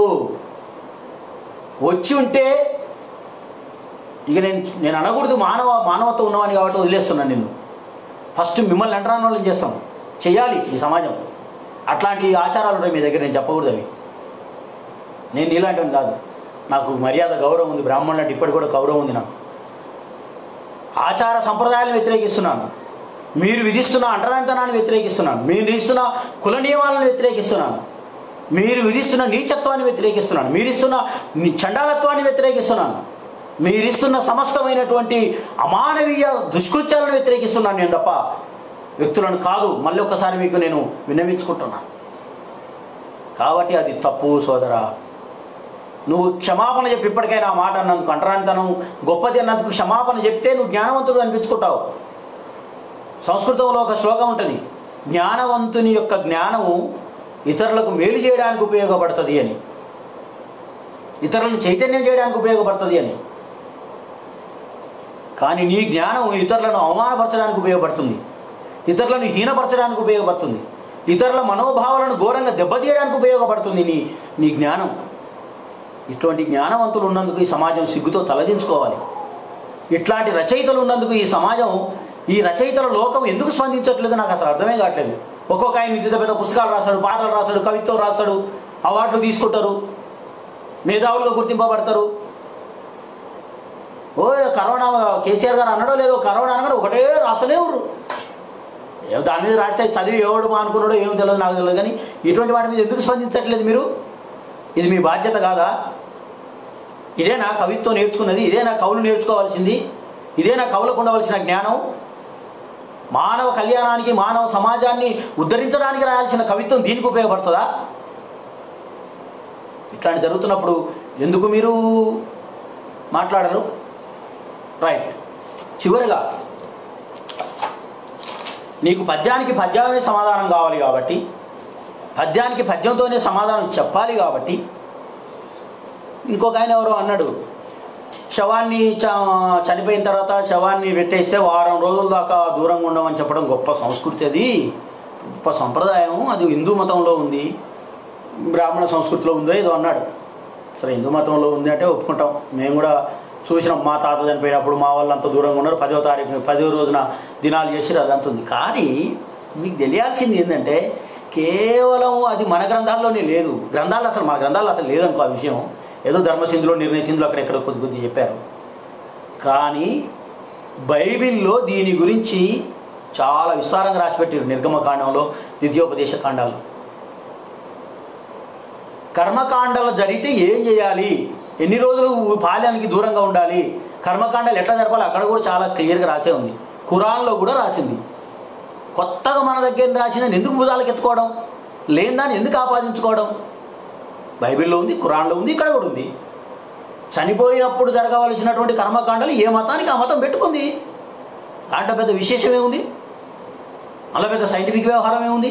వచ్చి ఉంటే ఇక నేను అనకూడదు, మానవత్వం ఉన్నవాని కాబట్టి వదిలేస్తున్నాను నిన్ను. ఫస్ట్ మిమ్మల్ని అంటరాని వాళ్ళని చేస్తాం, చెయ్యాలి ఈ సమాజం. అట్లాంటి ఆచారాలు ఉంటాయి మీ దగ్గర, నేను చెప్పకూడదు అవి. నేను నీలాంటివని కాదు, నాకు మర్యాద గౌరవం ఉంది, బ్రాహ్మణుడు అంటే ఇప్పటికి కూడా గౌరవం ఉంది నాకు. ఆచార సంప్రదాయాలను వ్యతిరేకిస్తున్నాను, మీరు విధిస్తున్న అంటరానితనాన్ని వ్యతిరేకిస్తున్నాను, మీరు విధిస్తున్న కుల నియమాలను వ్యతిరేకిస్తున్నాను, మీరు విధిస్తున్న నీచత్వాన్ని వ్యతిరేకిస్తున్నాను, మీరిస్తున్న చండాలత్వాన్ని వ్యతిరేకిస్తున్నాను, మీరిస్తున్న సమస్తమైనటువంటి అమానవీయ దుష్కృత్యాలను వ్యతిరేకిస్తున్నాను నేను తప్ప వ్యక్తులను కాదు. మళ్ళీ ఒకసారి మీకు నేను విన్నవించుకుంటున్నాను. కాబట్టి అది తప్పు సోదరా. నువ్వు క్షమాపణ చెప్పి ఇప్పటికైనా ఆ మాట అన్నందుకు, అంటరానితనం గొప్పది అన్నందుకు క్షమాపణ చెప్తే నువ్వు జ్ఞానవంతుడు అనిపించుకుంటావు. సంస్కృతంలో ఒక శ్లోకం ఉంటుంది, జ్ఞానవంతుని యొక్క జ్ఞానము ఇతరులకు మేలు చేయడానికి ఉపయోగపడుతుంది అని, ఇతరులను చైతన్యం చేయడానికి ఉపయోగపడుతుంది అని. కానీ నీ జ్ఞానం ఇతరులను అవమానపరచడానికి ఉపయోగపడుతుంది, ఇతరులను హీనపరచడానికి ఉపయోగపడుతుంది, ఇతరుల మనోభావాలను ఘోరంగా దెబ్బతీయడానికి ఉపయోగపడుతుంది నీ జ్ఞానం. ఇట్లాంటి జ్ఞానవంతులు ఉన్నందుకు ఈ సమాజం సిగ్గుతో తలదించుకోవాలి. ఇట్లాంటి రచయితలు ఉన్నందుకు ఈ సమాజం, ఈ రచయితల లోకం ఎందుకు స్పందించట్లేదు నాకు అసలు అర్థమే కావట్లేదు. ఒక్కొక్క ఆయన పెద్ద పెద్ద పుస్తకాలు రాస్తాడు, పాటలు రాస్తాడు, కవిత్వం రాస్తాడు, అవార్డులు తీసుకుంటారు. మేధావులుగా గుర్తింపబడతారు. ఓ కరోనా కేసీఆర్ గారు అన్నాడో లేదో, కరోనా అనగానే ఒకటే రాస్తూనే ఉర్రు. దాని మీద రాస్తే చదివి ఎవడు అనుకున్నాడో ఏమో తెలియదు, నాకు తెలియదు. కానీ ఇటువంటి వాటి మీద ఎందుకు స్పందించట్లేదు మీరు? ఇది మీ బాధ్యత కాదా? ఇదే నా కవిత్వం నేర్చుకున్నది, ఇదే నా కవులు నేర్చుకోవాల్సింది, ఇదే నా కవులకు ఉండవలసిన జ్ఞానం. మానవ కళ్యాణానికి, మానవ సమాజాన్ని ఉద్ధరించడానికి రాయాల్సిన కవిత్వం దీనికి ఉపయోగపడుతుందా? ఇట్లాంటి జరుగుతున్నప్పుడు ఎందుకు మీరు మాట్లాడరు? రైట్. చివరిగా నీకు పద్యానికి పద్యమే సమాధానం కావాలి కాబట్టి, పద్యానికి పద్యంతోనే సమాధానం చెప్పాలి కాబట్టి, ఇంకొక ఆయన ఎవరో అన్నాడు, శవాన్ని చనిపోయిన తర్వాత శవాన్ని పెట్టేస్తే వారం రోజుల దాకా దూరంగా ఉండమని చెప్పడం గొప్ప సంస్కృతి, అది గొప్ప సంప్రదాయం, అది హిందూ మతంలో ఉంది, బ్రాహ్మణ సంస్కృతిలో ఉందో ఏదో అన్నాడు. సరే, హిందూ మతంలో ఉంది అంటే ఒప్పుకుంటాం. మేము కూడా చూసినాం, మా తాత చనిపోయినప్పుడు మా వాళ్ళు అంత దూరంగా ఉన్నారు, 10వ తారీఖు 10వ రోజున దినాలు చేసి అదంతా ఉంది. కానీ మీకు తెలియాల్సింది ఏంటంటే, కేవలం అది మన గ్రంథాల్లోనే లేదు. గ్రంథాలు అసలు మన గ్రంథాలు అసలు లేదనుకో ఆ విషయం. ఏదో ధర్మసింధులో, నిర్ణయసింధులో అక్కడెక్కడ కొద్ది చెప్పారు. కానీ బైబిల్లో దీని గురించి చాలా విస్తారంగా రాసిపెట్టారు. నిర్గమకాండంలో, ద్వితీయోపదేశ కాండాలు. కర్మకాండాలు జరిగితే ఏం చేయాలి, ఎన్ని రోజులు పాలనకి దూరంగా ఉండాలి, కర్మకాండాలు ఎట్లా జరపాలి, అక్కడ కూడా చాలా క్లియర్గా రాసే ఉంది. ఖురాన్లో కూడా రాసింది. కొత్తగా మన దగ్గర రాసిందని ఎందుకు భుజాలకు ఎత్తుకోవడం, లేని దాన్ని ఎందుకు ఆపాదించుకోవడం? బైబిల్లో ఉంది, ఖురాన్లో ఉంది, ఇక్కడ కూడా ఉంది. చనిపోయినప్పుడు జరగవలసినటువంటి కర్మకాండాలు ఏ మతానికి ఆ మతం పెట్టుకుంది. దాంట్లో పెద్ద విశేషం ఏముంది, అలా పెద్ద సైంటిఫిక్ వ్యవహారం ఏముంది?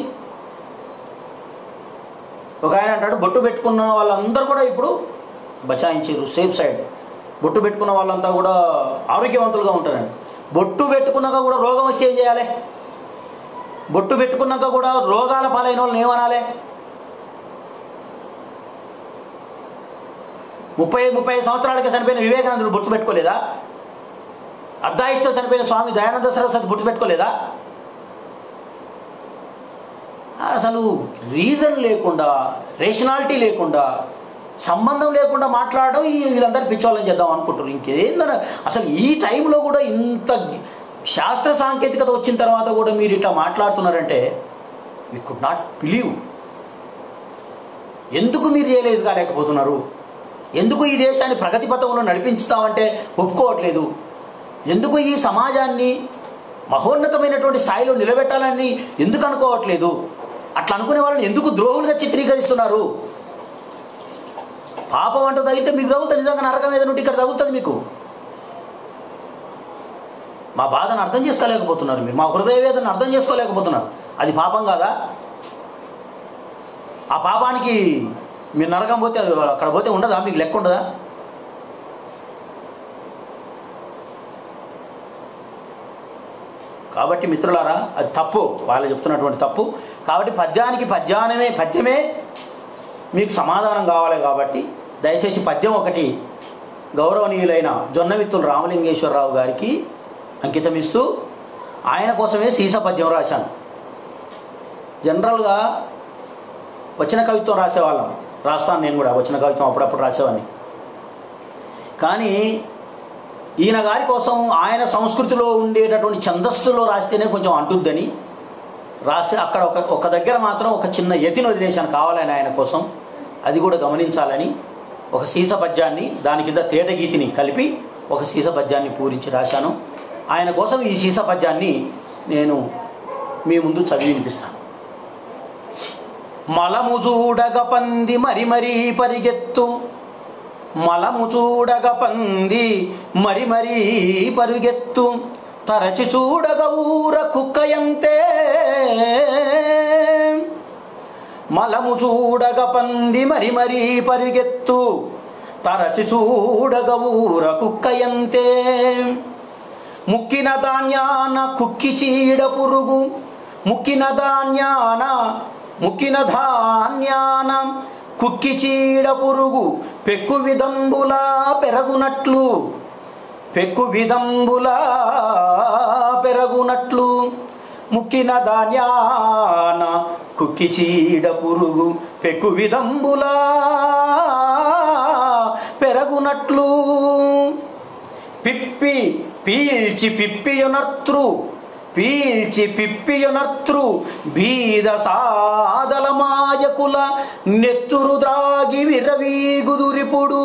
ఒక ఆయన అంటాడు, బొట్టు పెట్టుకున్న వాళ్ళందరూ కూడా ఇప్పుడు బచాయించారు, సేఫ్ సైడ్. బొట్టు పెట్టుకున్న వాళ్ళంతా కూడా ఆరోగ్యవంతులుగా ఉంటారండి. బొట్టు పెట్టుకున్నాక కూడా రోగం వస్తే ఏం చేయాలి? బొట్టు పెట్టుకున్నాక కూడా రోగాల పాలైన వాళ్ళని ఏమనాలి? 30 సంవత్సరాలకి చనిపోయిన వివేకానందుడు బొట్టు పెట్టుకోలేదా? అర్ధాయుష్తో చనిపోయిన స్వామి దయానంద సరస్వతి బొట్టు పెట్టుకోలేదా? అసలు రీజన్ లేకుండా, రేషనాలిటీ లేకుండా, సంబంధం లేకుండా మాట్లాడడం వీళ్ళందరూ పిచ్చోళ్ళని చేద్దాం అనుకుంటారు. ఇంకేందన్నా అసలు ఈ టైంలో కూడా ఇంత శాస్త్ర సాంకేతికత వచ్చిన తర్వాత కూడా మీరు ఇట్లా మాట్లాడుతున్నారంటే వి కుడ్ నాట్ బిలీవ్. ఎందుకు మీరు రియలైజ్ కాలేకపోతున్నారు? ఎందుకు ఈ దేశాన్ని ప్రగతి పథంలో నడిపించుతామంటే ఒప్పుకోవట్లేదు? ఎందుకు ఈ సమాజాన్ని మహోన్నతమైనటువంటి స్థాయిలో నిలబెట్టాలని ఎందుకు అనుకోవట్లేదు? అట్లా అనుకునే వాళ్ళని ఎందుకు ద్రోహులుగా చిత్రీకరిస్తున్నారు? పాపం అంటూ తగిలితే మీకు తగులుతుంది, నిజంగా నరకం ఏదైనా ఉంటే ఇక్కడ తగులుతుంది మీకు. మా బాధను అర్థం చేసుకోలేకపోతున్నారు మీరు, మా హృదయ వేదనను అర్థం చేసుకోలేకపోతున్నారు. అది పాపం కాదా? ఆ పాపానికి మీరు నరకం పోతే అక్కడ పోతే ఉండదా? మీకు లెక్క ఉండదా? కాబట్టి మిత్రులారా, అది తప్పు, వాళ్ళు చెప్తున్నటువంటి తప్పు. కాబట్టి పద్యానికి పద్యమే మీకు సమాధానం కావాలి. కాబట్టి దయచేసి పద్యం ఒకటి గౌరవనీయులైన జొన్నవిత్తుల రామలింగేశ్వరరావు గారికి అంకితం ఇస్తూ ఆయన కోసమే సీస పద్యం రాశాను. జనరల్గా వచన కవిత్వం రాసేవాళ్ళం, రాస్తాను నేను కూడా వచన కవిత్వం అప్పుడప్పుడు రాసేవాడిని. కానీ ఈయన గారి కోసం ఆయన సంస్కృతిలో ఉండేటటువంటి ఛందస్సులో రాస్తేనే కొంచెం అంటుద్దని రాసి అక్కడ ఒక దగ్గర మాత్రం ఒక చిన్న యతిని వదిలేశాను కావాలని ఆయన కోసం. అది కూడా గమనించాలని ఒక సీస పద్యాన్ని, దాని కింద తేటగీతిని కలిపి ఒక సీస పద్యాన్ని పూరించి రాశాను. ఆయన కోసం ఈ సీస పద్యాన్ని నేను మీ ముందు చదివి వినిపిస్తాను. మలము చూడగ పంది మరి మరీ పరిగెత్తు, మలము చూడగ పంది మరి మరీ పరుగెత్తు, తరచి చూడగ ఊర కుక్కయంతే. మలము చూడగ పంది మరి మరీ పరిగెత్తు, తరచి చూడగ ఊర కుక్కయంతే. ముక్కిన ధాన్యాన కుక్కి చీడ పురుగు, ముక్కిన ధాన్యాన కుక్కి చీడ పురుగు పెక్కు విధంబులా పెరగునట్లు, పెక్కు విధంబులా పెరగునట్లు. ముక్కిన ధాన్యాన కుక్కి చీడ పురుగు పెక్కు విధంబులా పెరగునట్లు పిప్పి పీల్చి పిప్పియునర్తృ పీల్చి పిప్పియునర్తృ బీద సాదల మాయకుల నెత్తురు ద్రాగి విరవీగుదురిపుడు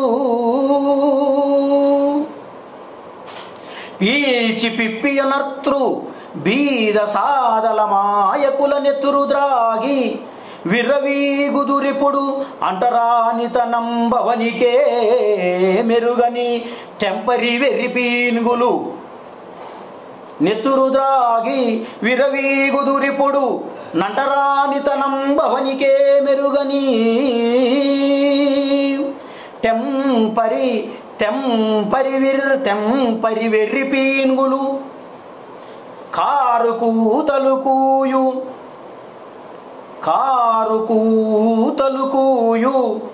పీల్చి పిప్పియునర్తృ బీద సాదల మాయకుల నెత్తురు ద్రాగి విర్రవీగుదురిపుడు అంటరానితనంబవనికే మెరుగని టెంపరి వెర్రి పీనుగులు నెత్తురు ద్రాగి విరవీగుదురిపుడు నంటరానితనంబవనికే మెరుగని టెంపరి వెర్రి పీనుగులు కారు కూతలు కూయు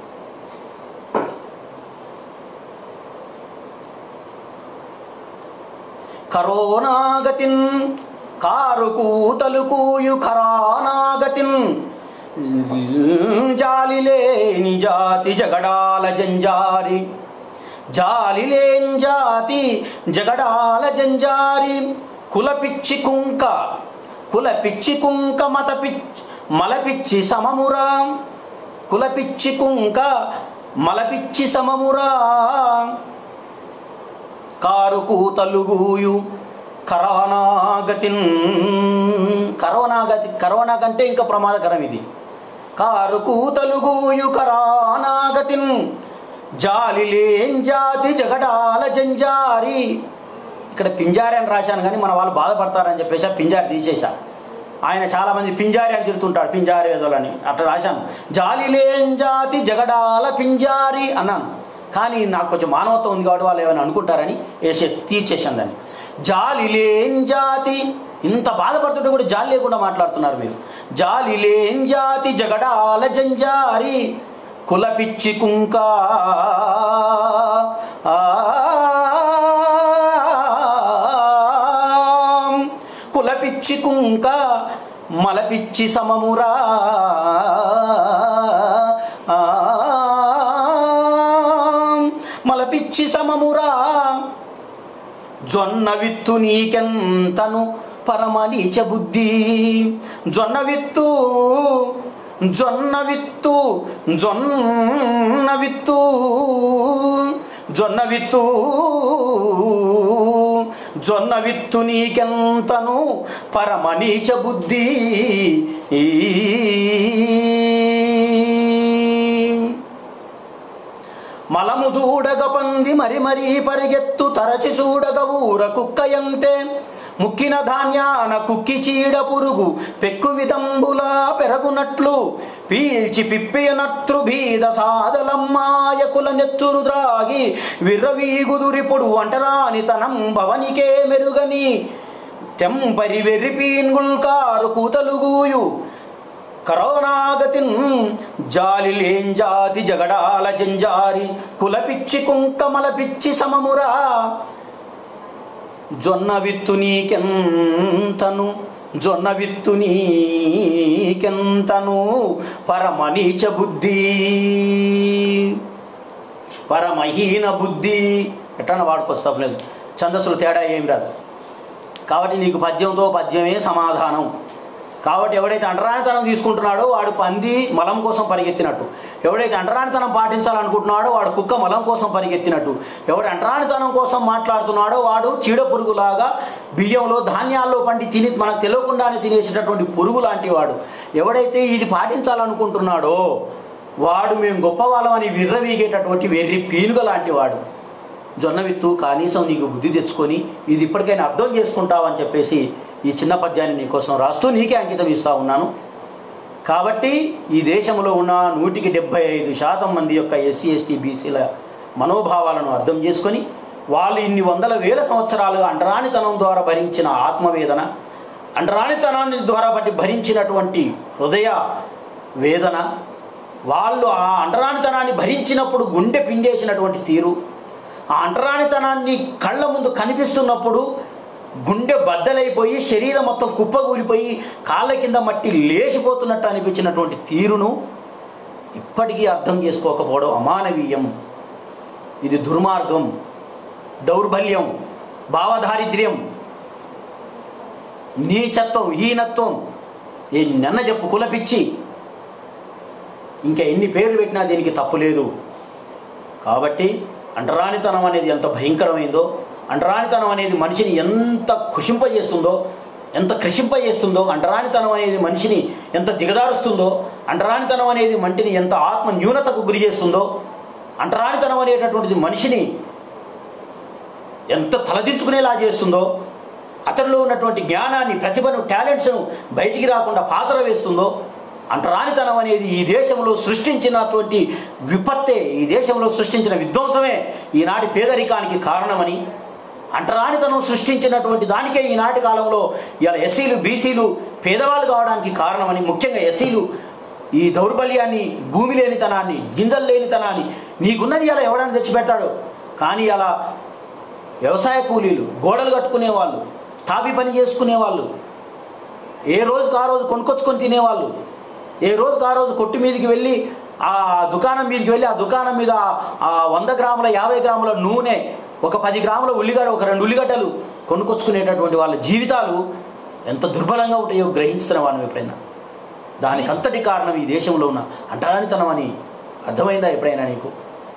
కరోనాగతిన్ కారు కూతలు కూయు కరానాగతిన్ జాలిలేని జాతి జగడాల జంజారి జాలిలేని జాతి జగడాల జంజారి కులపిచ్చి కుంక మలపిచ్చి సమమురా కులపిచ్చి కుంక మలపిచ్చి సమమురా కారు కూతలుగూయు కరోనా కంటే ఇంకా ప్రమాదకరం ఇది. కారు కూతలుగూయు కరానాగతిన్ జాలిలేన్ జాతి జగడాల జంజారి. ఇక్కడ పింజారి అని రాశాను కానీ మన వాళ్ళు బాధపడతారని చెప్పేసి పింజారి తీసేశా. ఆయన చాలామంది పింజారి అని తిరుగుతుంటాడు, పింజారి వేదోలని అట్లా రాశాను. జాలిలేన్ జాతి జగడాల పింజారి అన్నాను, కానీ నాకు కొంచెం మానవత్వం ఉంది కాబట్టి వాళ్ళు ఏమైనా అనుకుంటారని తీర్చేసాను దాన్ని. జాలిలేన్ జాతి, ఇంత బాధపడుతుంటే కూడా జాలి లేకుండా మాట్లాడుతున్నారు మీరు. జాలిలేన్ జాతి జగడాల జంజారి కులపిచ్చి కుంక కులపిచ్చి కుంక మలపిచ్చి సమమురా మలపిచ్చి సమమురా జొన్న విత్తు నీకెంతను పరమనీచ బుద్ధి. జొన్న విత్తు జొన్న విత్తు జొన్న విత్తు జొన్న విత్తు జొన్న విత్తు నీకెంతను పరమనీచ బుద్ధి. మలము చూడగ పంది మరి మరీ పరిగెత్తు తరచి చూడగ ఊర కుక్కయంతే. ముక్కిన ధాన్యాన కుక్కి చీడ పురుగు పెక్కు విధంబులా పెరగునట్లు పీల్చి పిప్పియనత్రు బీద సాదలమ్మాయకుల నెత్తురు ద్రాగి విర్రవీగుదురిపుడు అంటరాని తనం భవనికే మెరుగని తెంపరి వెర్రి పీన్గుల్ కారు కూతలుగూయు కరోనాగతిన్ జాలిలేన్ జాతి జగడాల జంజారి కులపిచ్చి కుంకమల పిచ్చి సమమురా. జొన్న విత్తు నీకెంతను జొన్న విత్తు నీకెంతను పరమనీచ బుద్ధి పరమహీన బుద్ధి. ఎట్లా వాడుకోవచ్చు, తప్పలేదు. ఛందస్సులు తేడా ఏమి రాదు. కాబట్టి నీకు పద్యంతో పద్యమే సమాధానం. కాబట్టి ఎవడైతే అంటరానితనం తీసుకుంటున్నాడో వాడు పంది మలం కోసం పరిగెత్తినట్టు, ఎవడైతే అంటరానితనం పాటించాలనుకుంటున్నాడో వాడు కుక్క మలం కోసం పరిగెత్తినట్టు, ఎవడు అంటరానితనం కోసం మాట్లాడుతున్నాడో వాడు చీడ పురుగులాగా బియ్యంలో ధాన్యాల్లో పండి తిని మనకు తెలియకుండానే తినేసేటటువంటి పురుగు లాంటి వాడు. ఎవడైతే ఇది పాటించాలనుకుంటున్నాడో వాడు మేము గొప్పవాళ్ళమని విర్రవీగేటటువంటి వెర్రి పీనుగ లాంటి వాడు. జొన్న విత్తు కనీసం నీకు బుద్ధి తెచ్చుకొని ఇది ఇప్పటికైనా అర్థం చేసుకుంటావని చెప్పేసి ఈ చిన్న పద్యాన్ని నీకోసం రాస్తూ నీకే అంకితం ఇస్తూ ఉన్నాను. కాబట్టి ఈ దేశంలో ఉన్న 175% మంది యొక్క ఎస్సీ ఎస్టీ బీసీల మనోభావాలను అర్థం చేసుకొని వాళ్ళు ఇన్ని వందల వేల సంవత్సరాలుగా అంటరానితనం ద్వారా భరించిన ఆత్మవేదన, అంటరానితనాన్ని ద్వారా బట్టి భరించినటువంటి హృదయ వేదన, వాళ్ళు ఆ అంటరానితనాన్ని భరించినప్పుడు గుండె పిండేసినటువంటి తీరు, ఆ అంటరానితనాన్ని కళ్ళ ముందు కనిపిస్తున్నప్పుడు గుండె బద్దలైపోయి శరీరం మొత్తం కుప్పగూలిపోయి కాళ్ళ కింద మట్టి లేచిపోతున్నట్టు అనిపించినటువంటి తీరును ఇప్పటికీ అర్థం చేసుకోకపోవడం అమానవీయం. ఇది దుర్మార్గం, దౌర్బల్యం, భావదారిద్ర్యం, నీచత్వం, హీనత్వం, నిన్న చెప్పు కులపిచ్చి, ఇంకా ఎన్ని పేర్లు పెట్టినా దీనికి తప్పు లేదు. కాబట్టి అంటరానితనం అనేది ఎంత భయంకరమైందో, అంటరానితనం అనేది మనిషిని ఎంత కృషింపజేస్తుందో, ఎంత కృషింపజేస్తుందో, అంటరానితనం అనేది మనిషిని ఎంత దిగదారుస్తుందో, అంటరానితనం అనేది మంటిని ఎంత ఆత్మ న్యూనతకు గురి చేస్తుందో, అంటరానితనం అనేటటువంటిది మనిషిని ఎంత తలదించుకునేలా చేస్తుందో, అతనిలో ఉన్నటువంటి జ్ఞానాన్ని, ప్రతిభను, టాలెంట్స్ను బయటికి రాకుండా పాతర వేస్తుందో, అంటరానితనం అనేది ఈ దేశంలో సృష్టించినటువంటి విపత్తే, ఈ దేశంలో సృష్టించిన విధ్వంసమే ఈనాటి పేదరికానికి కారణమని, అంటరానితనం సృష్టించినటువంటి దానికే ఈనాటి కాలంలో ఇలా ఎస్సీలు, బీసీలు పేదవాళ్ళు కావడానికి కారణమని, ముఖ్యంగా ఎస్సీలు ఈ దౌర్బల్యాన్ని, భూమి లేనితనాన్ని, గింజలు లేనితనాన్ని, నీకున్నది ఇలా ఎవడని తెచ్చిపెడతాడు. కానీ అలా వ్యవసాయ కూలీలు, గోడలు కట్టుకునేవాళ్ళు, తాపి పని చేసుకునేవాళ్ళు, ఏ రోజుకు ఆ రోజు కొనుక్కొచ్చుకొని తినేవాళ్ళు, ఏ రోజుకు ఆ రోజు కొట్టు మీదకి వెళ్ళి ఆ దుకాణం మీదకి వెళ్ళి ఆ దుకాణం మీద ఆ 100 గ్రాముల 50 గ్రాముల నూనె, ఒక 10 గ్రాముల ఉల్లిగడ్డ, ఒక 2 ఉల్లిగడ్డలు కొనుక్కొచ్చుకునేటటువంటి వాళ్ళ జీవితాలు ఎంత దుర్బలంగా ఉంటాయో గ్రహించుతున్నాం మనం ఎప్పుడైనా. దానికంతటి కారణం ఈ దేశంలో ఉన్న అంటరానితనం అని అర్థమైందా ఎప్పుడైనా నీకు?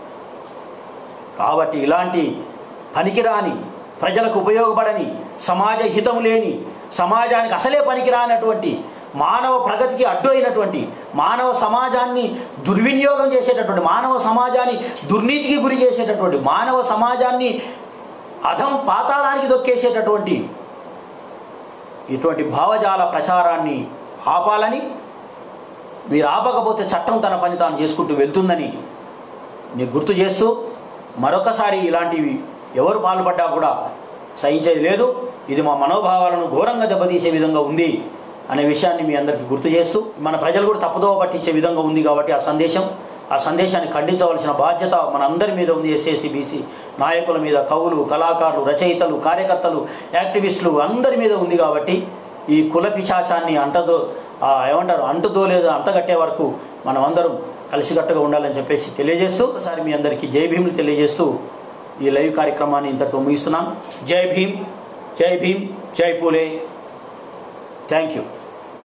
కాబట్టి ఇలాంటి పనికిరాని, ప్రజలకు ఉపయోగపడని, సమాజ హితం లేని, సమాజానికి అసలే పనికిరానటువంటి, మానవ ప్రగతికి అడ్డు అయినటువంటి, మానవ సమాజాన్ని దుర్వినియోగం చేసేటటువంటి, మానవ సమాజాన్ని దుర్నీతికి గురి చేసేటటువంటి, మానవ సమాజాన్ని అధం పాతాళానికి దొక్కేసేటటువంటి ఇటువంటి భావజాల ప్రచారాన్ని ఆపాలని, మీరు ఆపకపోతే చట్టం తన పని తాను చేసుకుంటూ వెళ్తుందని నీకు గుర్తు చేస్తూ, మరొకసారి ఇలాంటివి ఎవరు పాల్పడ్డా కూడా సహించేది లేదు. ఇది మా మనోభావాలను ఘోరంగా దెబ్బతీసే విధంగా ఉంది అనే విషయాన్ని మీ అందరికీ గుర్తు చేస్తూ, మన ప్రజలు కూడా తప్పుదోవ పట్టించే విధంగా ఉంది కాబట్టి ఆ సందేశాన్ని ఖండించవలసిన బాధ్యత మన అందరి మీద ఉంది. ఎస్సీ బీసీ నాయకుల మీద, కవులు, కళాకారులు, రచయితలు, కార్యకర్తలు, యాక్టివిస్టులు అందరి మీద ఉంది. కాబట్టి ఈ కుల పిశాచాన్ని అంటుదో లేదో అంతగట్టే వరకు మనం అందరం కలిసికట్టుగా ఉండాలని చెప్పేసి తెలియజేస్తూ, ఒకసారి మీ అందరికీ జై భీమ్లు తెలియజేస్తూ ఈ లైవ్ కార్యక్రమాన్ని ఇంతటితో ముగిస్తున్నాం. జై భీమ్, జై భీమ్, జై పూలే. Thank you.